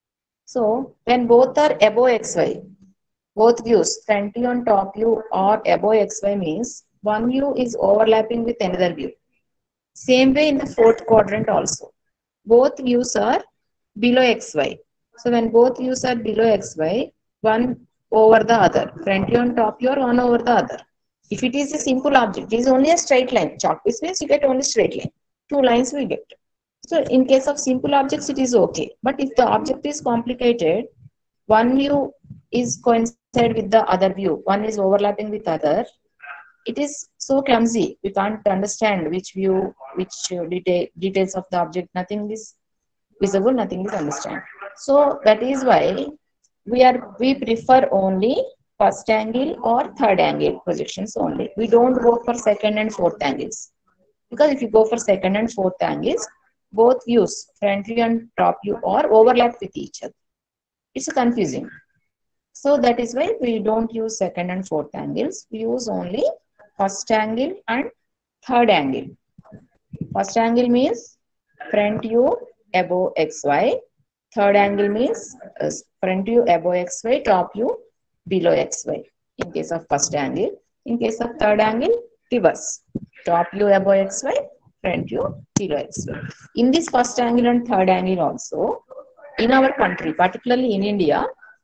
So, when both are above xy, both views, front view and top view are above xy means one view is overlapping with another view. Same way in the fourth quadrant also. Both views are below xy. So when both views are below xy, one over the other. Front view and top view are one over the other. If it is a simple object, it is only a straight line. Chalk piece means you get only straight line. Two lines we get. So in case of simple objects, it is okay. But if the object is complicated, one view is coincide with the other view. One is overlapping with other. It is so clumsy. We can't understand which view, which detail, details of the object. Nothing is visible, nothing is understand. So that is why we are we prefer only first angle or third angle projections only. We don't go for second and fourth angles. Because if you go for second and fourth angles, both views, front view and top view, are overlapped with each other. It's confusing. So that is why we don't use second and fourth angles. We use only first angle and third angle. First angle means front view above xy. Third angle means uh, front view above xy, top view below xy. In case of first angle. In case of third angle, reverse. Top view above xy, front view below xy. In this first angle and third angle also, in our country, particularly in India,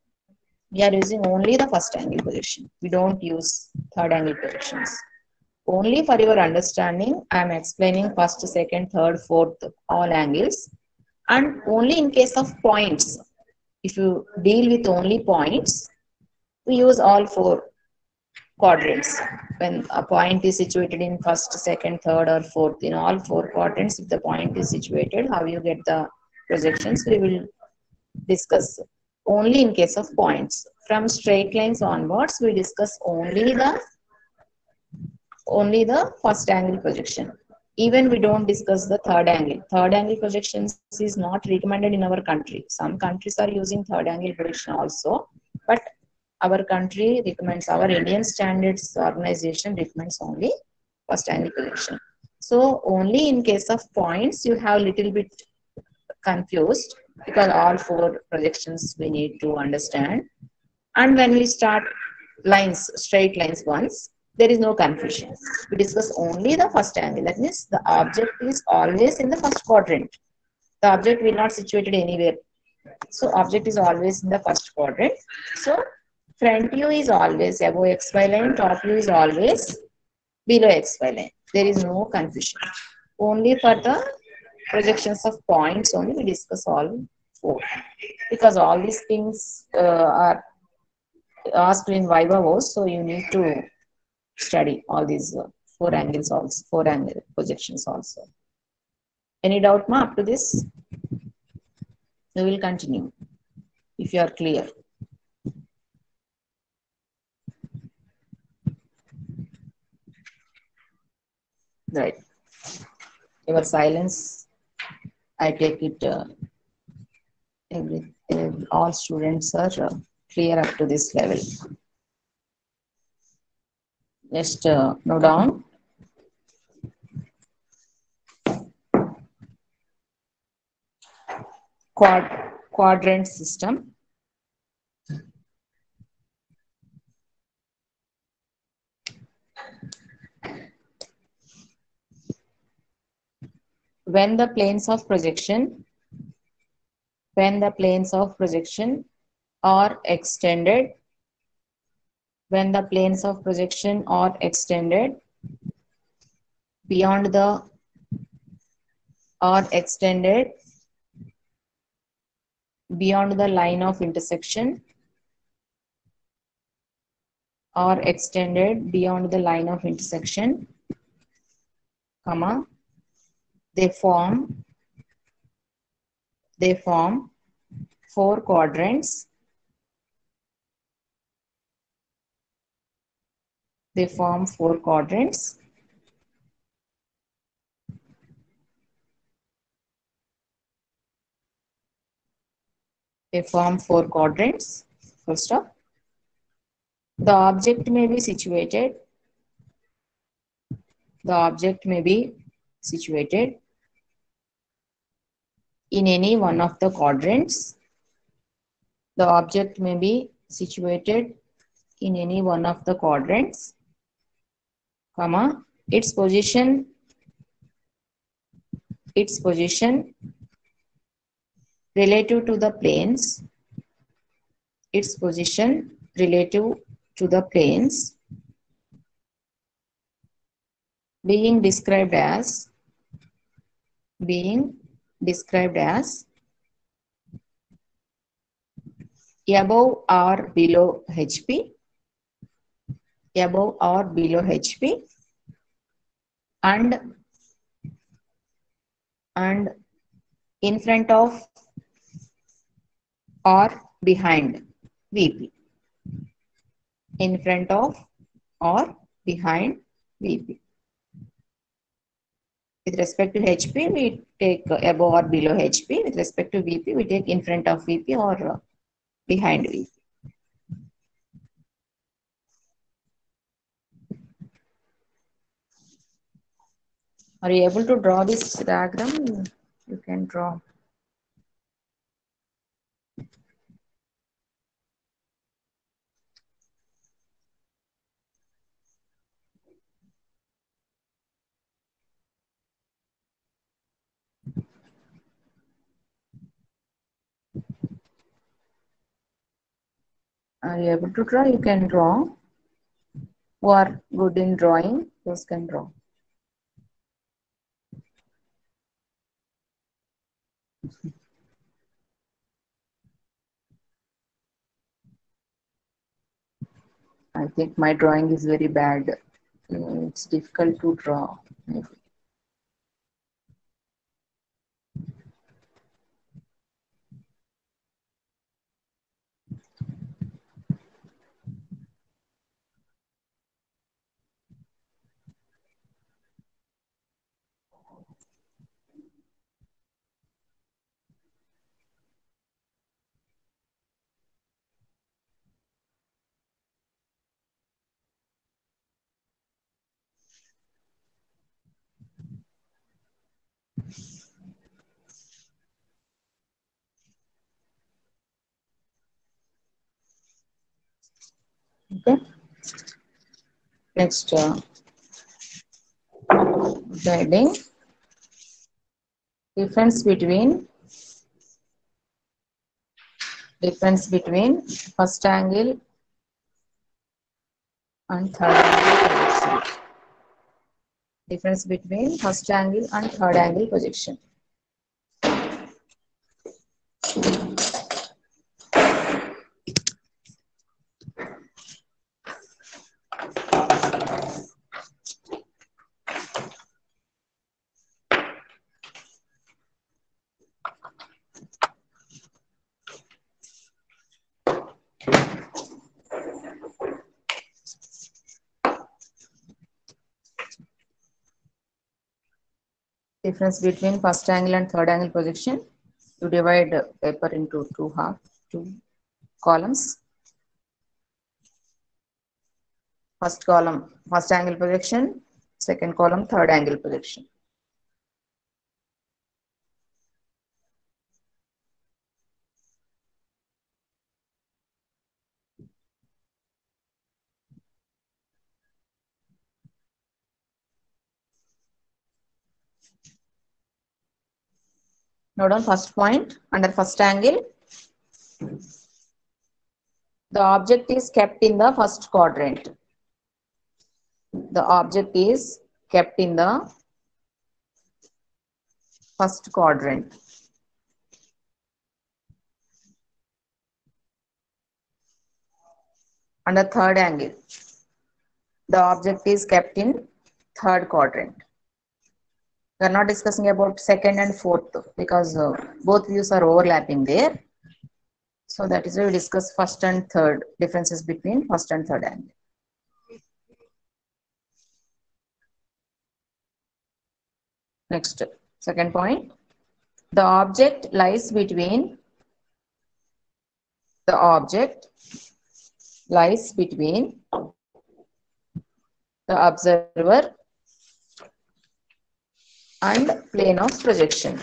we are using only the first angle projection. We don't use third angle projections. Only for your understanding, I am explaining first, second, third, fourth, all angles. And only in case of points, if you deal with only points, we use all four quadrants. When a point is situated in first, second, third, or fourth, in all four quadrants, if the point is situated, how you get the projections, we will discuss only in case of points. From straight lines onwards, we discuss only the only the first angle projection. Even we don't discuss the third angle. Third angle projections is not recommended in our country. Some countries are using third angle projection also, but our country recommends, our Indian Standards Organization recommends only first angle projection. So only in case of points, you have little bit confused because all four projections we need to understand. And when we start lines, straight lines once, there is no confusion. We discuss only the first angle. That means the object is always in the first quadrant. The object will not situated anywhere. So object is always in the first quadrant. So front view is always above xy line, top view is always below xy line. There is no confusion. Only for the projections of points only we discuss all four. Because all these things uh, are asked in Viva voice, so you need to study all these uh, four angles also, four angle projections also. Any doubt, ma, up to this? We will continue if you are clear. Right. Your silence, I take it, uh, every, uh, all students are uh, clear up to this level. Just uh, note down. Quad, quadrant system. when the planes of projection, when the planes of projection are extended, when the planes of projection are extended beyond the, are extended beyond the line of intersection, or extended beyond the line of intersection, comma, they form, they form four quadrants, they form four quadrants, they form four quadrants, full stop. The object may be situated, the object may be situated in any one of the quadrants. The object may be situated in any one of the quadrants, comma, its position, its position relative to the planes, its position relative to the planes being described as, being described as above or below H P, above or below H P, and and in front of or behind V P, in front of or behind V P. With respect to H P, we take above or below H P. With respect to V P, we take in front of V P or behind V P. Are you able to draw this diagram? You can draw. Are you able to draw? You can draw. Who are good in drawing, those can draw. I think my drawing is very bad. It's difficult to draw. Okay. Next, uh, guiding. Difference between difference between first angle and third angle projection. Difference between first angle and third angle projection. Difference between first angle and third angle projection. You divide uh, paper into two half, two columns. First column, first angle projection. Second column, third angle projection. Note down first point under first angle. The object is kept in the first quadrant. The object is kept in the first quadrant. Under third angle, the object is kept in third quadrant. We are not discussing about second and fourth because uh, both views are overlapping there. So that is why we discuss first and third, differences between first and third angle. Next, second point. The object lies between the object lies between the observer and plane of projection.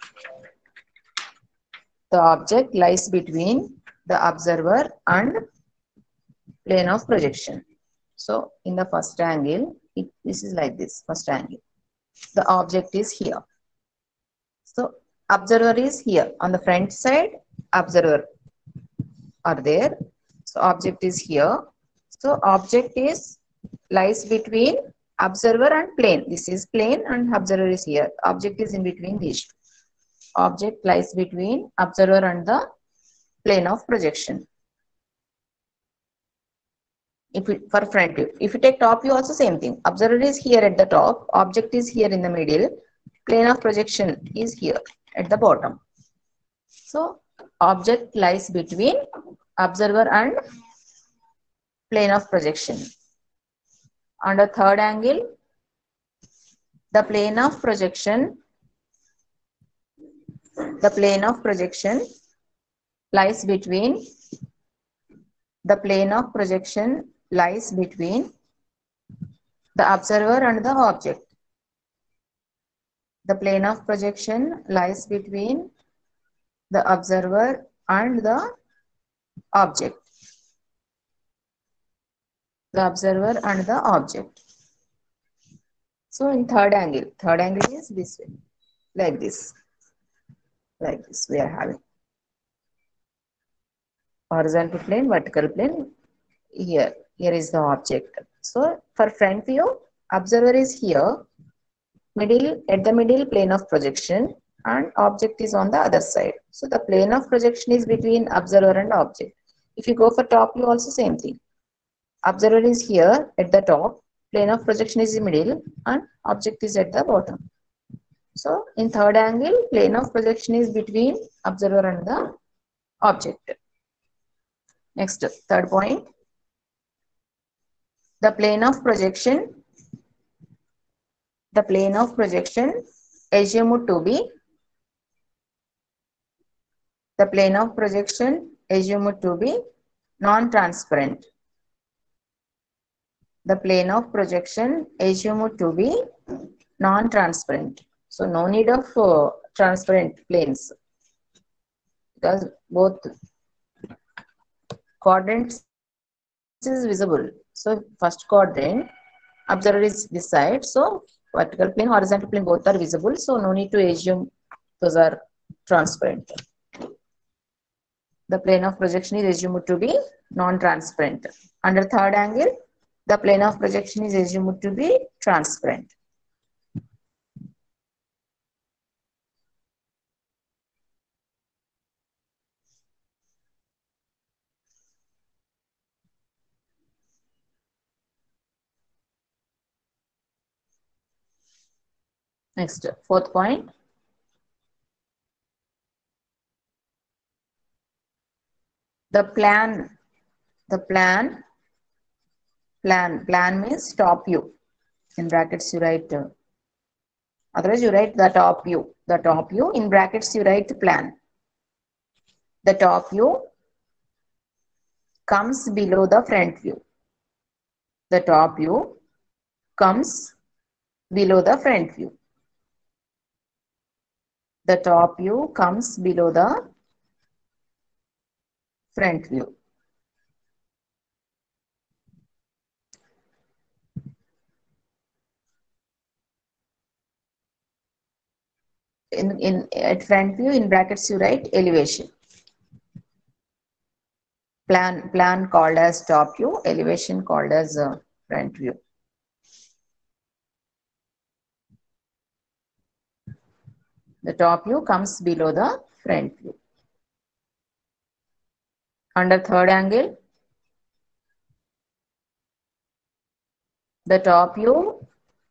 The object lies between the observer and plane of projection. So in the first angle, it, this is like this, first angle. The object is here. So observer is here. On the front side, observer are there. So object is here. So object is lies between observer and plane. This is plane and observer is here. Object is in between these. Object lies between observer and the plane of projection. If it, for front view, if you take top view, also same thing. Observer is here at the top, object is here in the middle, plane of projection is here at the bottom. So object lies between observer and plane of projection. Under third angle, the plane of projection, the plane of projection lies between the plane of projection lies between the observer and the object. The plane of projection lies between the observer and the object. The observer and the object. So in third angle, third angle is this way, like this, like this we are having. Horizontal plane, vertical plane, here, here is the object. So for front view, observer is here, middle, at the middle plane of projection and object is on the other side. So the plane of projection is between observer and object. If you go for top view, also same thing. Observer is here at the top, plane of projection is in middle and object is at the bottom. So in third angle, plane of projection is between observer and the object. Next, third point. The plane of projection, the plane of projection assumed to be, the plane of projection assumed to be non-transparent. The plane of projection assumed to be non-transparent. So no need of uh, transparent planes because both quadrants is visible. So first quadrant, observer is this side. So vertical plane, horizontal plane both are visible. So no need to assume those are transparent. The plane of projection is assumed to be non-transparent. Under third angle, the plane of projection is assumed to be transparent. Next, fourth point. The plan, the plan, plan, plan means top view. In brackets you write, uh, otherwise you write the top view. The top view, in brackets you write plan. The top view comes below the front view. The top view comes below the front view. The top view comes below the front view. in, in at front view, in brackets you write elevation. Plan, plan called as top view, elevation called as uh, front view. The top view comes below the front view. Under third angle, the top view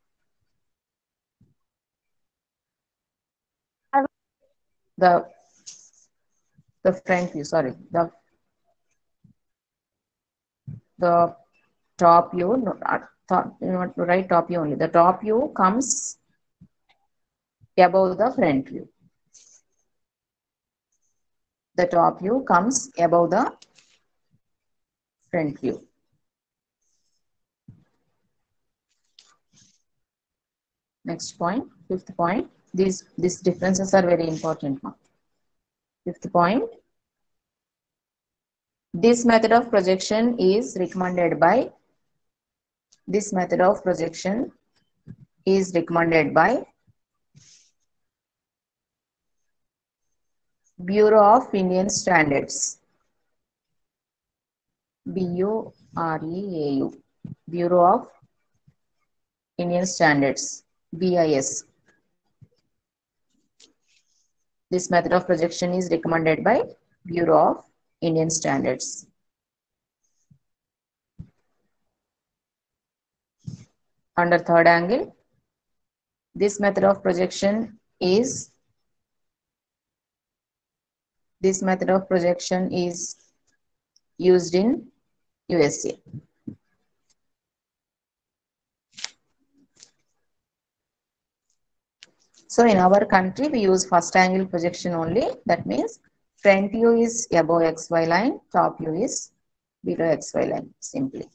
the the front view, sorry, the the top view, no, not top, you want to write top view only. The top view comes above the front view. The top view comes above the front view. Next point, fifth point. These, these differences are very important now. Fifth point. This method of projection is recommended by, this method of projection is recommended by Bureau of Indian Standards. B U R E A U. Bureau of Indian Standards. B I S. This method of projection is recommended by Bureau of Indian Standards. Under third angle, this method of projection is this method of projection is used in U S A. So in our country, we use first angle projection only. That means front view is above X Y line, top view is below X Y line, simply.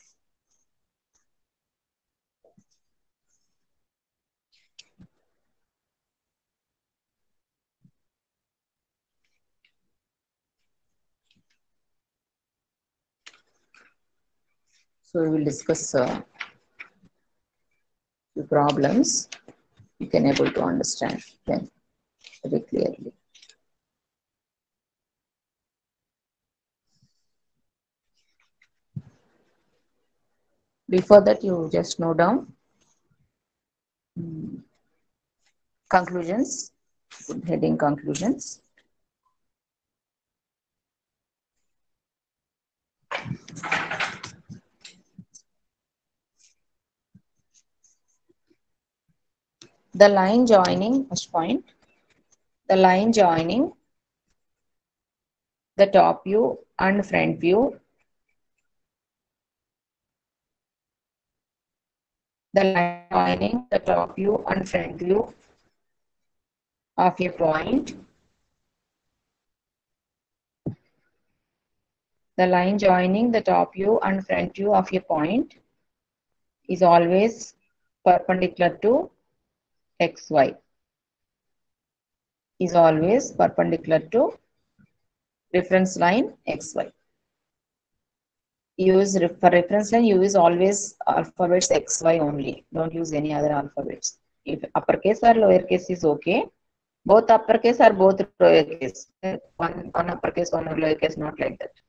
So we will discuss uh, the problems. You can able to understand them very clearly. Before that, you just note down um, conclusions, heading conclusions. The line joining, first point, the line joining the top view and front view, the line joining the top view and front view of a point, the line joining the top view and front view of a point is always perpendicular to X Y, is always perpendicular to reference line X Y. Use for reference line, use always alphabets X Y only. Don't use any other alphabets. If uppercase or lowercase is okay, both uppercase or both lowercase. One, one uppercase, one lowercase, not like that.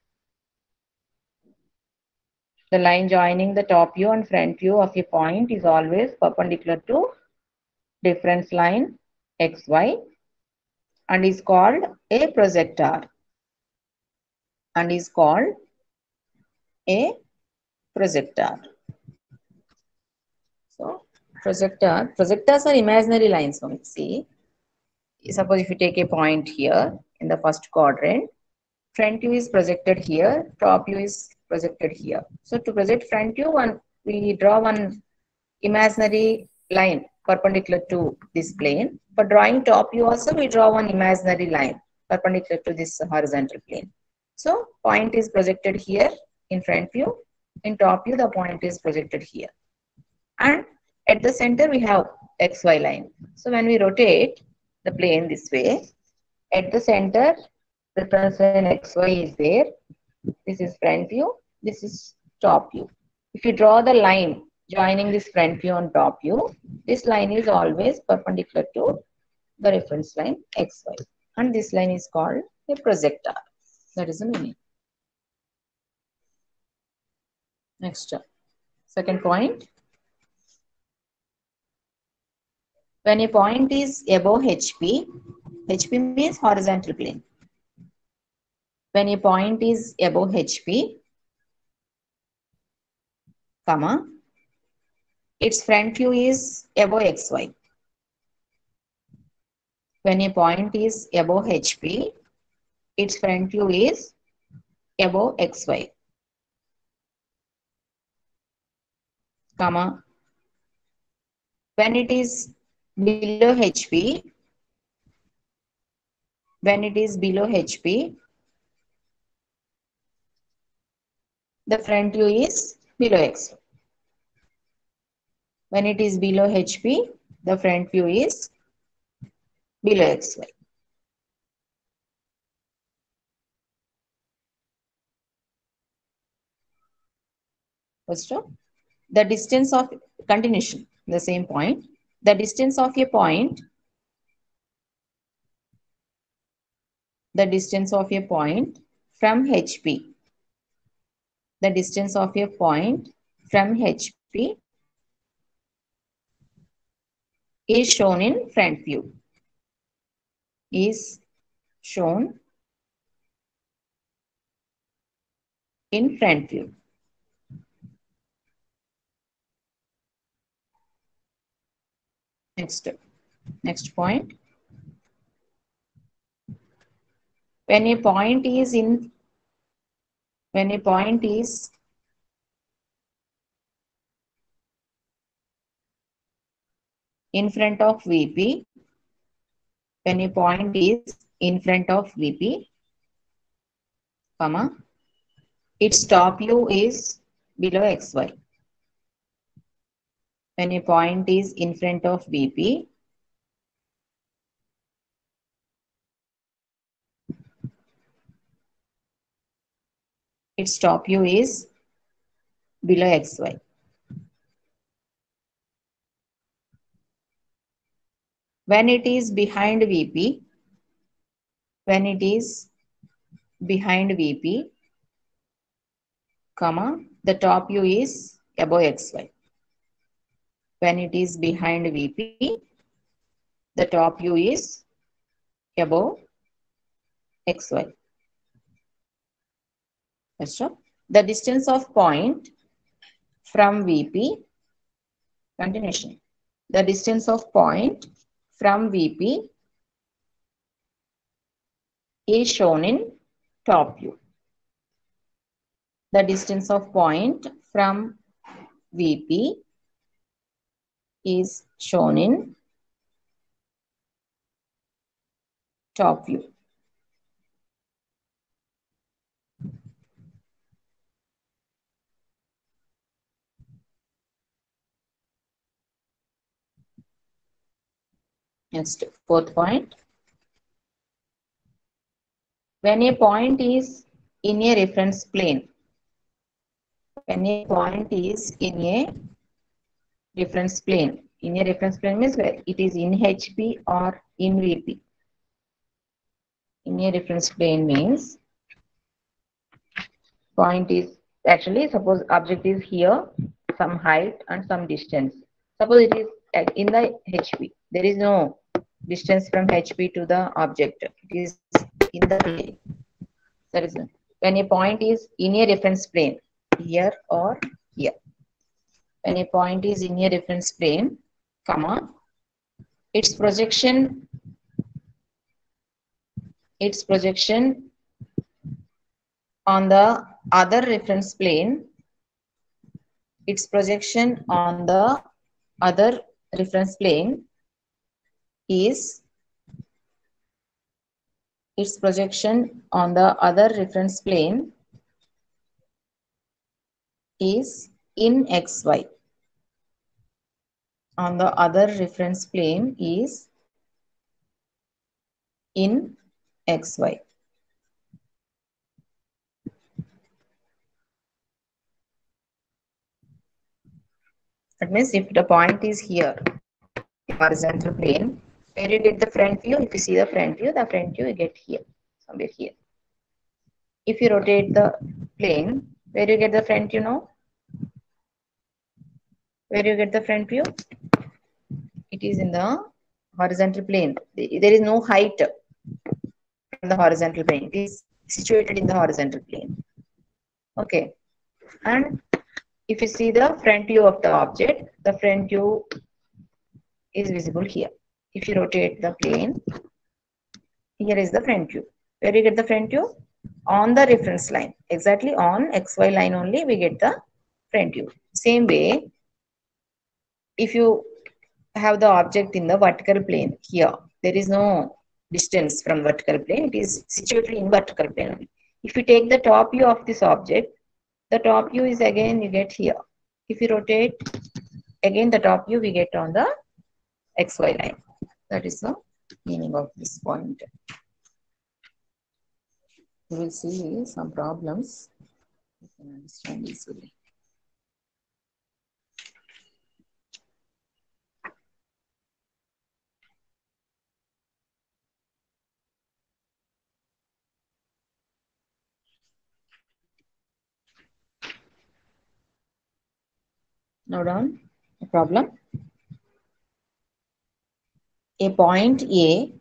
The line joining the top view and front view of a point is always perpendicular to reference line X Y and is called a projector. And is called a projector. So projector, projectors are imaginary lines. So see, suppose if you take a point here in the first quadrant, front view is projected here, top view is projected here. So to project front view, one we draw one imaginary line perpendicular to this plane. For drawing top view also, we draw one imaginary line perpendicular to this horizontal plane. So point is projected here in front view. In top view, the point is projected here. And at the center, we have X Y line. So when we rotate the plane this way, at the center, the reference line X Y is there. This is front view. This is top view. If you draw the line joining this front view and top view, this line is always perpendicular to the reference line xy, and this line is called a projector. That is the meaning. Next, second point. When a point is above H P, H P means horizontal plane. When a point is above H P, comma, its front view is above X Y. When a point is above H P, its front view is above X Y, comma, when it is below H P, when it is below H P, the front view is below X Y. When it is below H P, the front view is below X Y. First of, the distance of continuation, the same point, the distance of a point, the distance of a point from H P, the distance of a point from H P is shown in front view, is shown in front view. Next, next point. When a point is in, when a point is in front of V P, when a point is in front of V P, comma, its top view is below X Y. When a point is in front of V P, its top view is below X Y. When it is behind V P, when it is behind V P, comma, the top view is above X Y. When it is behind V P, the top view is above X Y. The distance of point from V P, continuation. The distance of point from V P is shown in top view. The distance of point from V P is shown in top view. Next, fourth point. When a point is in a reference plane, when a point is in a reference plane, in a reference plane means where it is in H P or in V P. In a reference plane means point is actually, suppose object is here, some height and some distance. Suppose it is in the H P. There is no distance from H P to the object. It is in the plane. That is when a point is in a reference plane, here or here. When a point is in a reference plane, comma, its projection, its projection on the other reference plane, its projection on the other reference plane is, its projection on the other reference plane is in X Y. On the other reference plane is in X Y. That means if the point is here, horizontal plane, Where you get the front view, if you see the front view, the front view you get here, somewhere here. If you rotate the plane, where you get the front view now? Where you get the front view? It is in the horizontal plane. There is no height from the horizontal plane. It is situated in the horizontal plane. Okay. And if you see the front view of the object, the front view is visible here. If you rotate the plane, here is the front view. Where you get the front view? On the reference line. Exactly on X Y line only we get the front view. Same way, if you have the object in the vertical plane here, there is no distance from vertical plane. It is situated in vertical plane only. If you take the top view of this object, the top view is again you get here. If you rotate, again the top view we get on the X Y line. That is the meaning of this point. You will see some problems. You can understand easily. Now down a problem. A point A,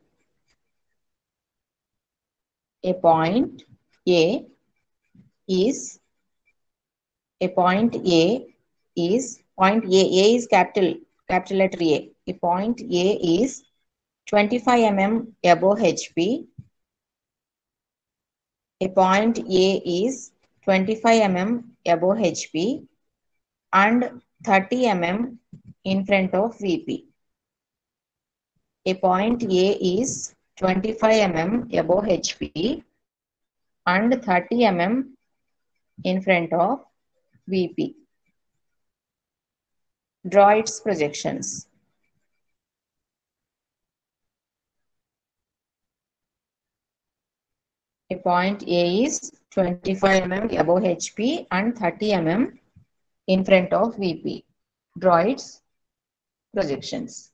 a point A is a point A is point A. A is capital capital letter A. A point A is twenty-five millimeters above H P. A point A is twenty-five millimeters above H P and thirty millimeters in front of V P. A point A is twenty-five millimeters above H P and thirty millimeters in front of V P. Draw its projections. A point A is twenty-five millimeters above H P and thirty millimeters in front of V P. Draw its projections.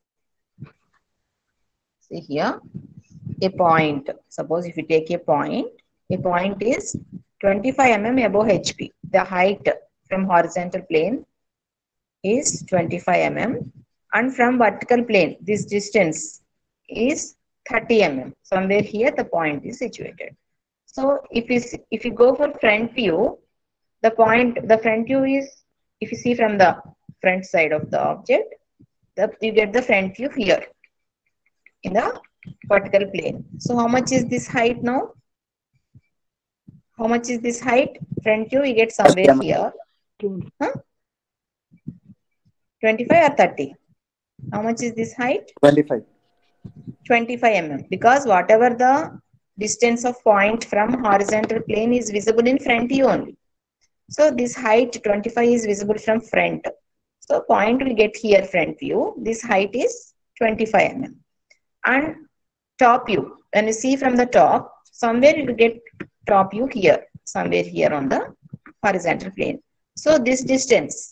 See here, a point. Suppose if you take a point, a point is twenty-five millimeters above H P. The height from horizontal plane is twenty-five millimeters and from vertical plane, this distance is thirty millimeters. Somewhere here the point is situated. So if you see, if you go for front view, the point, the front view is, if you see from the front side of the object, the, you get the front view here in the vertical plane. So how much is this height now? How much is this height? Front view, you get somewhere here. Huh? twenty-five or thirty? How much is this height? twenty-five. twenty-five millimeters. Because whatever the distance of point from horizontal plane is visible in front view only. So this height twenty-five is visible from front. So point we get here front view. This height is twenty-five millimeters. And top view, when you see from the top, somewhere you get top view here, somewhere here on the horizontal plane. So this distance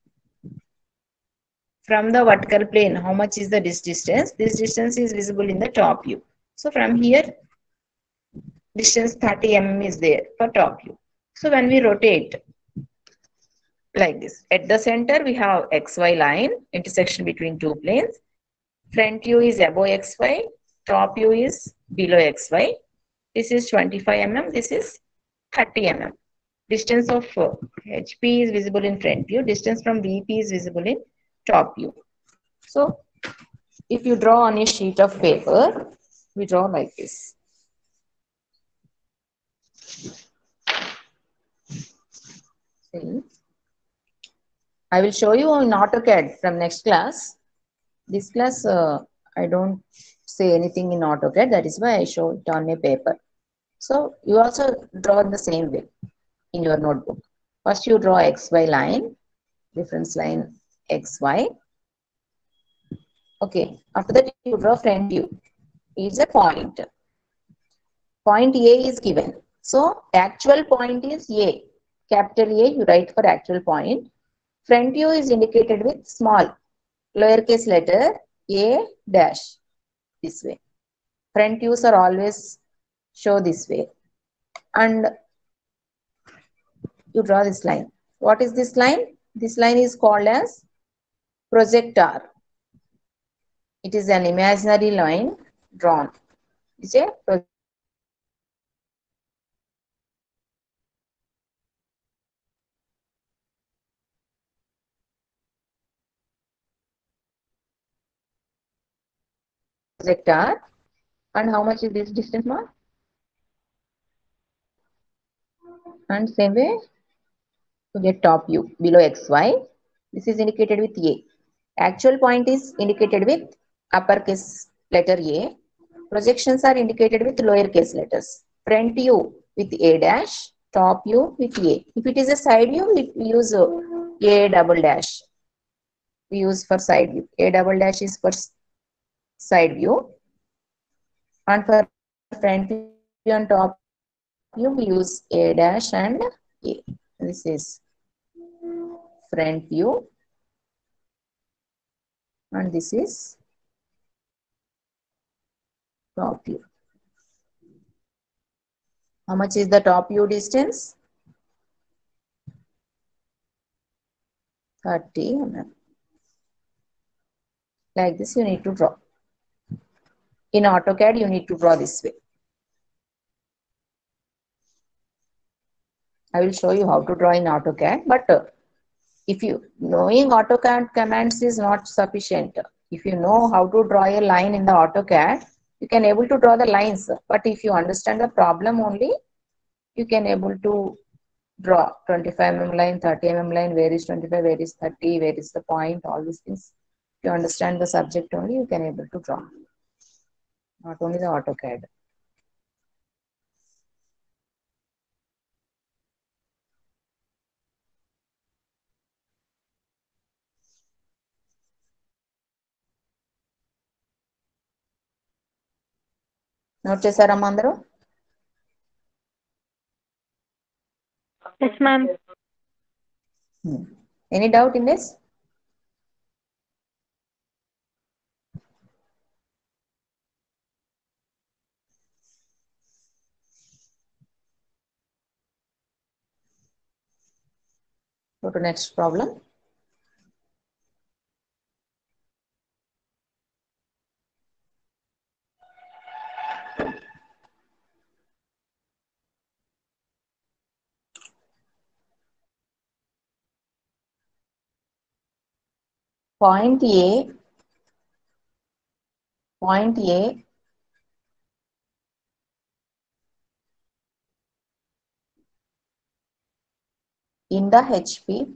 from the vertical plane, how much is the this distance? This distance is visible in the top view. So from here, distance thirty millimeters is there for top view. So when we rotate like this, at the center we have X Y line, intersection between two planes. Front view is above X Y, top view is below X Y. This is twenty-five millimeters, this is thirty millimeters. Distance of uh, H P is visible in front view, distance from V P is visible in top view. So if you draw on a sheet of paper, we draw like this. See, I will show you in AutoCAD from next class. This class, uh, I don't say anything in AutoCAD. That is why I show it on a paper. So you also draw in the same way in your notebook. First you draw X Y line, reference line X Y. Okay, after that you draw front view. It's a point. Point A is given. So actual point is A. Capital A you write for actual point. Front view is indicated with small lowercase letter A dash. this way. Front views are always show this way. And you draw this line. What is this line? This line is called as projector. It is an imaginary line drawn. Is a projector. And how much is this distance mark? And same way, to get top view below xy. This is indicated with A. Actual point is indicated with uppercase letter A. Projections are indicated with lowercase letters. Front view with A dash, top view with A. If it is a side view, we use A double dash. We use for side view. A double dash is for side view. And for front view and top view, we use A dash and A. This is front view. And this is top view. How much is the top view distance? thirty millimeters. Like this, you need to draw. In AutoCAD, you need to draw this way. I will show you how to draw in AutoCAD, but uh, if you knowing AutoCAD commands is not sufficient. If you know how to draw a line in the AutoCAD, you can able to draw the lines. But if you understand the problem only, you can able to draw twenty-five millimeter line, thirty millimeter line, where is twenty-five, where is thirty, where is the point, all these things. If you understand the subject only, you can able to draw. Not only the AutoCAD. Note చేసారా అందరూ? Yes, ma'am. Hmm. Any doubt in this? Go to next problem. Point A, point A in the H P,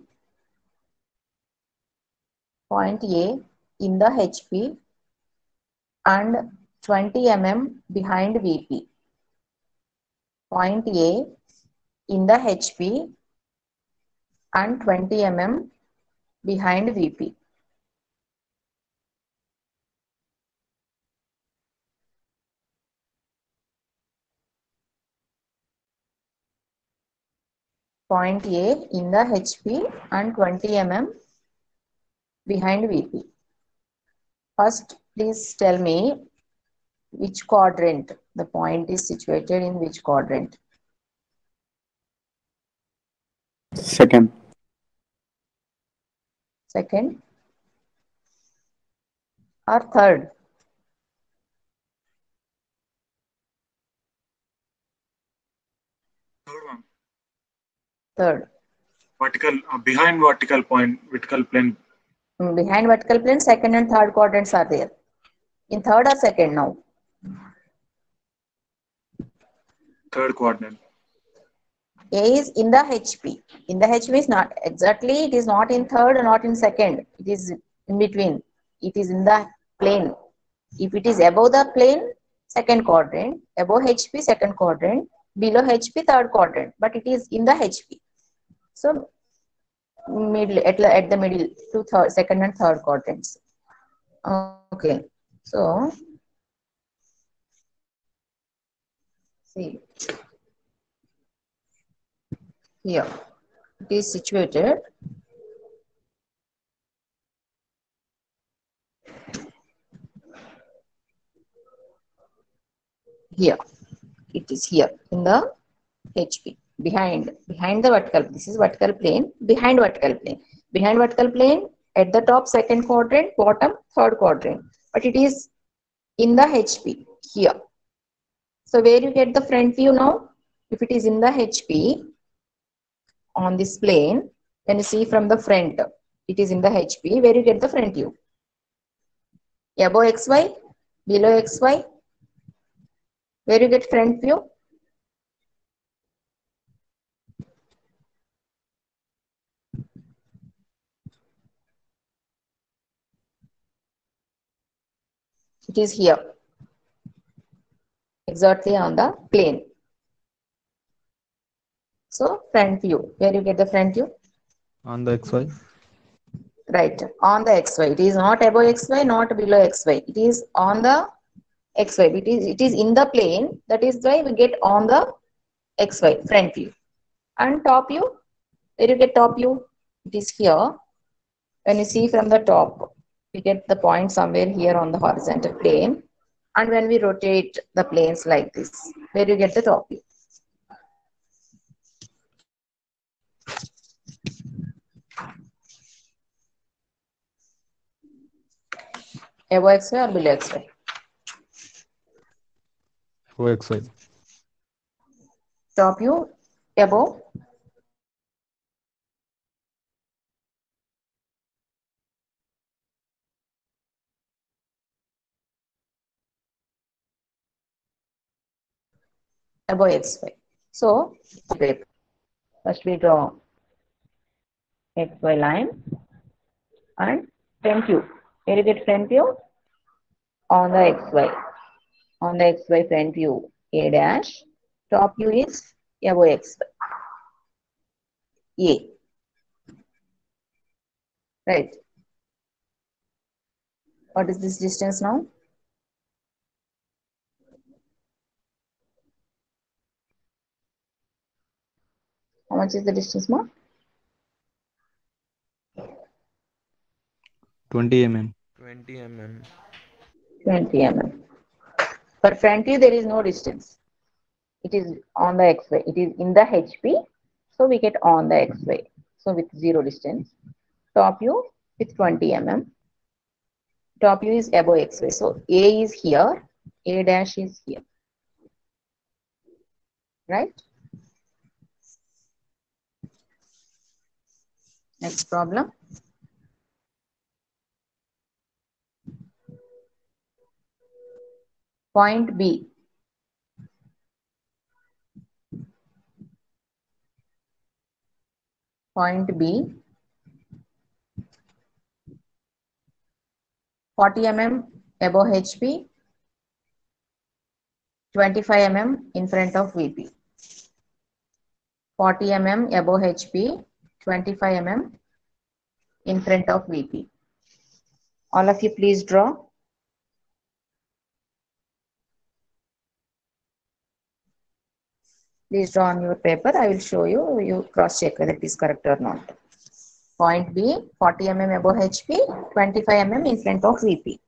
point A in the H P and twenty millimeters behind V P. Point A in the H P and twenty millimeters behind V P. Point A in the H P and twenty millimeters behind V P. First, please tell me which quadrant the point is situated in, which quadrant? Second. Second or third? Third one. Third. Vertical, uh, behind vertical point, vertical plane. Mm, Behind vertical plane, second and third quadrants are there. In third or second now? Third quadrant. A is in the H P. In the H P is not exactly, it is not in third or not in second. It is in between. It is in the plane. If it is above the plane, second quadrant, above H P, second quadrant, below H P, third quadrant, but it is in the H P. So, middle, at, the- at the middle, two third, second and third quadrants. Okay. So, see, here, it is situated Here. It is here in the H P. Behind, behind the vertical. This is vertical plane. Behind vertical plane. Behind vertical plane, at the top second quadrant, bottom third quadrant. But it is in the H P here. So where you get the front view now? If it is in the H P on this plane, when you see from the front, it is in the H P. Where you get the front view? Above X Y, below X Y. Where you get front view? It is here, exactly on the plane. So front view, where you get the front view? On the X Y. Right, on the X Y. It is not above X Y, not below X Y. It is on the X Y. It is, it is in the plane. That is why we get on the X Y, front view. And top view, where you get top view? It is here. When you see from the top, we get the point somewhere here on the horizontal plane. And when we rotate the planes like this, where you get the top view? Above X Y or below X Y? Above X Y. Top view above. Above X Y. So, first we draw X Y line and front view. Where you get front view? On the X Y. On the X Y front view, A dash. Top view is above X Y. A. Right. What is this distance now? How much is the distance now? twenty millimeters. twenty millimeters. twenty millimeters. For front view, there is no distance. It is on the X Y. It is in the H P. So we get on the X Y. So with zero distance. Top view with twenty millimeters. Top view is above X Y. So A is here. A dash is here. Right? Next problem. Point B. Point B. forty millimeters above H P. twenty-five millimeters in front of V P. forty millimeters above H P. twenty-five millimeters in front of V P. All of you please draw. Please draw on your paper. I will show you. You cross check whether it is correct or not. Point B, forty millimeters above H P, twenty-five millimeters in front of V P.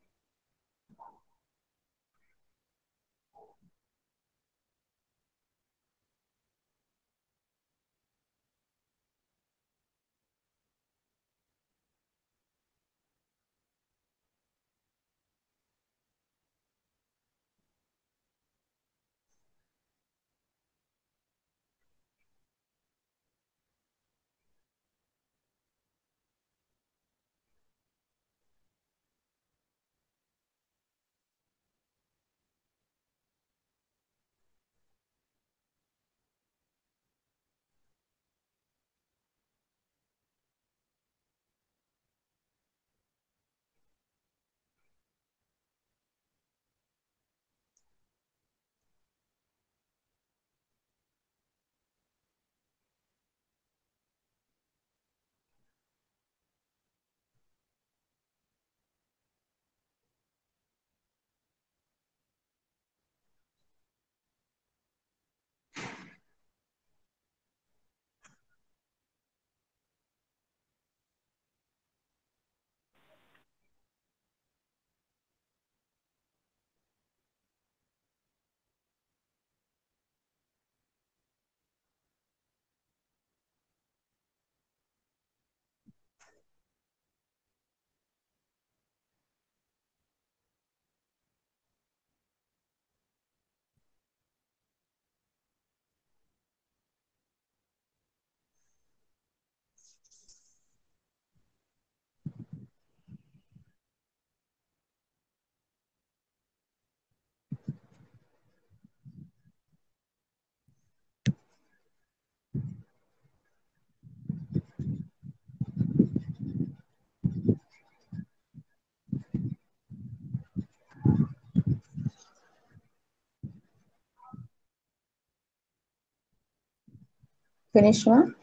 Finish one.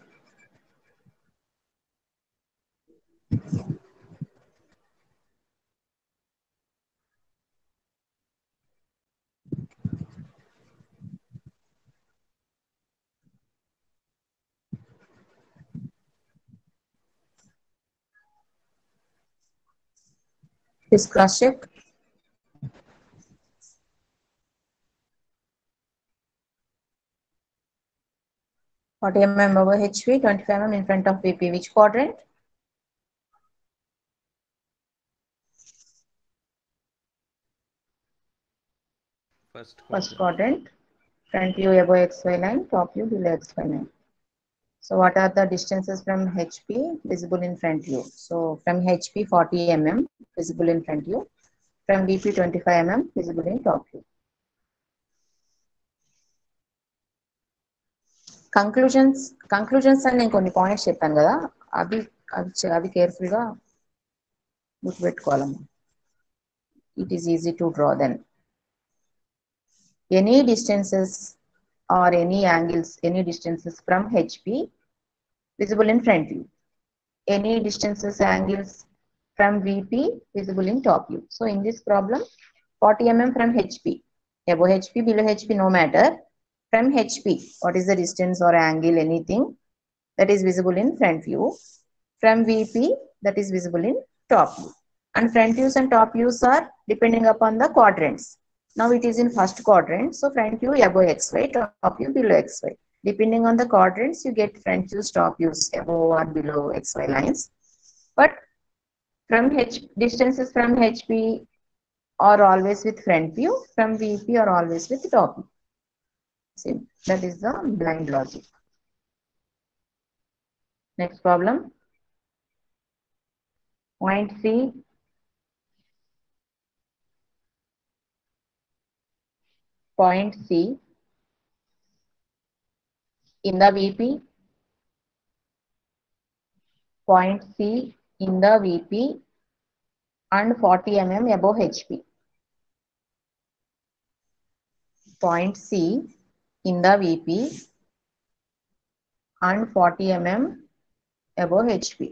Please cross check. forty millimeters over H P, twenty-five millimeters in front of V P. Which quadrant? First First quadrant. quadrant. Front view above X Y line, top view below X Y line. So what are the distances from H P visible in front view? So from H P forty millimeters visible in front view. From V P twenty-five millimeters visible in top view. Conclusions, conclusions అని నేను కొన్ని points చెప్పాను కదా, అవి అవి అవి కేర్ఫుల్గా గుర్తుపెట్టుకోవాలమ్మా. It is easy to draw then. Any distances or any angles, any distances from H P visible in front view. Any distances, angles from V P visible in top view. So in this problem, forty millimeters from H P, above H P, below H P, no matter. From H P, what is the distance or angle, anything that is visible in front view. From V P, that is visible in top view. And front views and top views are depending upon the quadrants. Now it is in first quadrant, so front view above X Y, top view below X Y. Depending on the quadrants, you get front views, top views above or below X Y lines. But from H distances from H P are always with front view, from V P are always with top view. See, that is the blind logic. Next problem. Point C. Point C in the V P. Point C in the V P and forty millimeters above H P. Point C in the V P and forty millimeters above H P.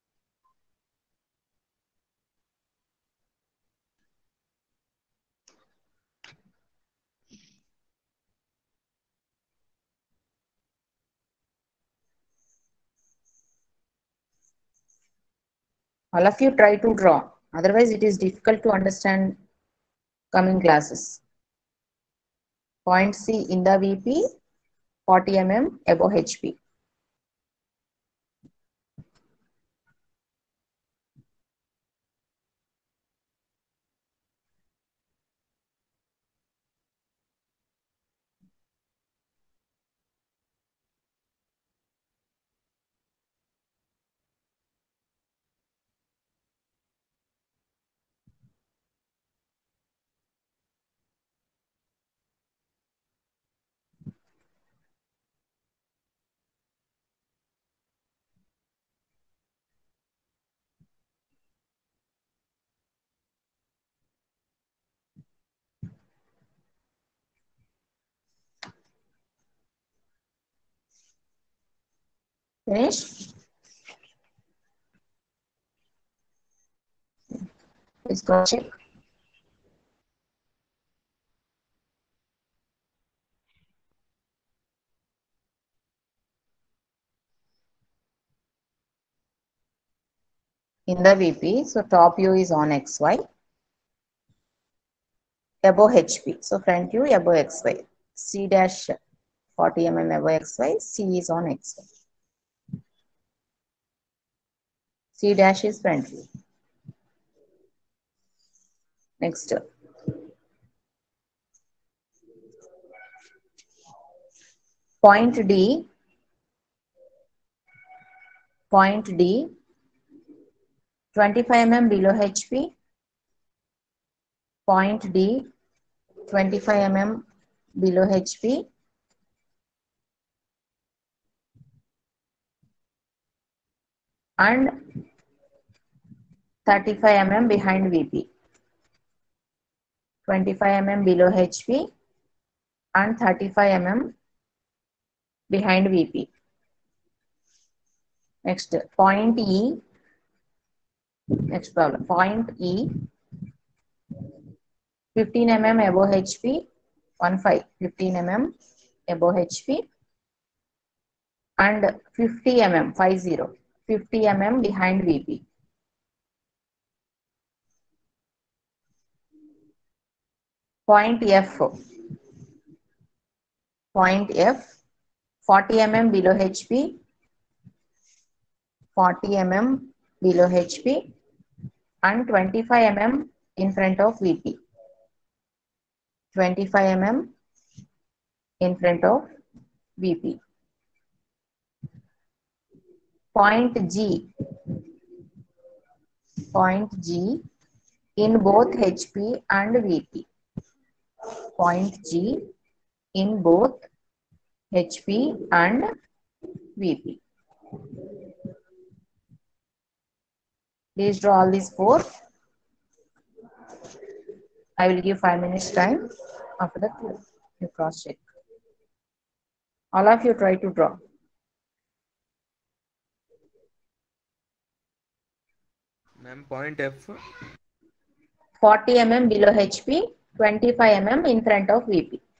All of you try to draw, otherwise it is difficult to understand coming classes. Point C in the V P, forty millimeters above H P. Finish? Please go check. In the V P, so top view is on X Y, above H P, so front view above X Y. C dash forty millimeters above X Y, C is on X Y. C dash is front view. Next. Point D. Point D. twenty-five millimeters below H P. Point D. twenty-five millimeters below H P. And thirty-five millimeters behind V P. twenty-five millimeters below H P and thirty-five millimeters behind V P. Next, point E. Next problem. Point E. fifteen millimeters above H P. one five. fifteen millimeters above H P. And fifty millimeters. five zero. fifty millimeters behind V P. Point F. Point F. forty millimeters below H P. forty millimeters below H P and twenty-five millimeters in front of V P. twenty-five millimeters in front of V P. Point G. Point G in both H P and V P. Point G in both H P and V P. Please draw all these four. I will give five minutes time. After that, you cross check. All of you try to draw. Ma'am, point F. forty millimeters below H P, twenty-five millimeters in front of V P.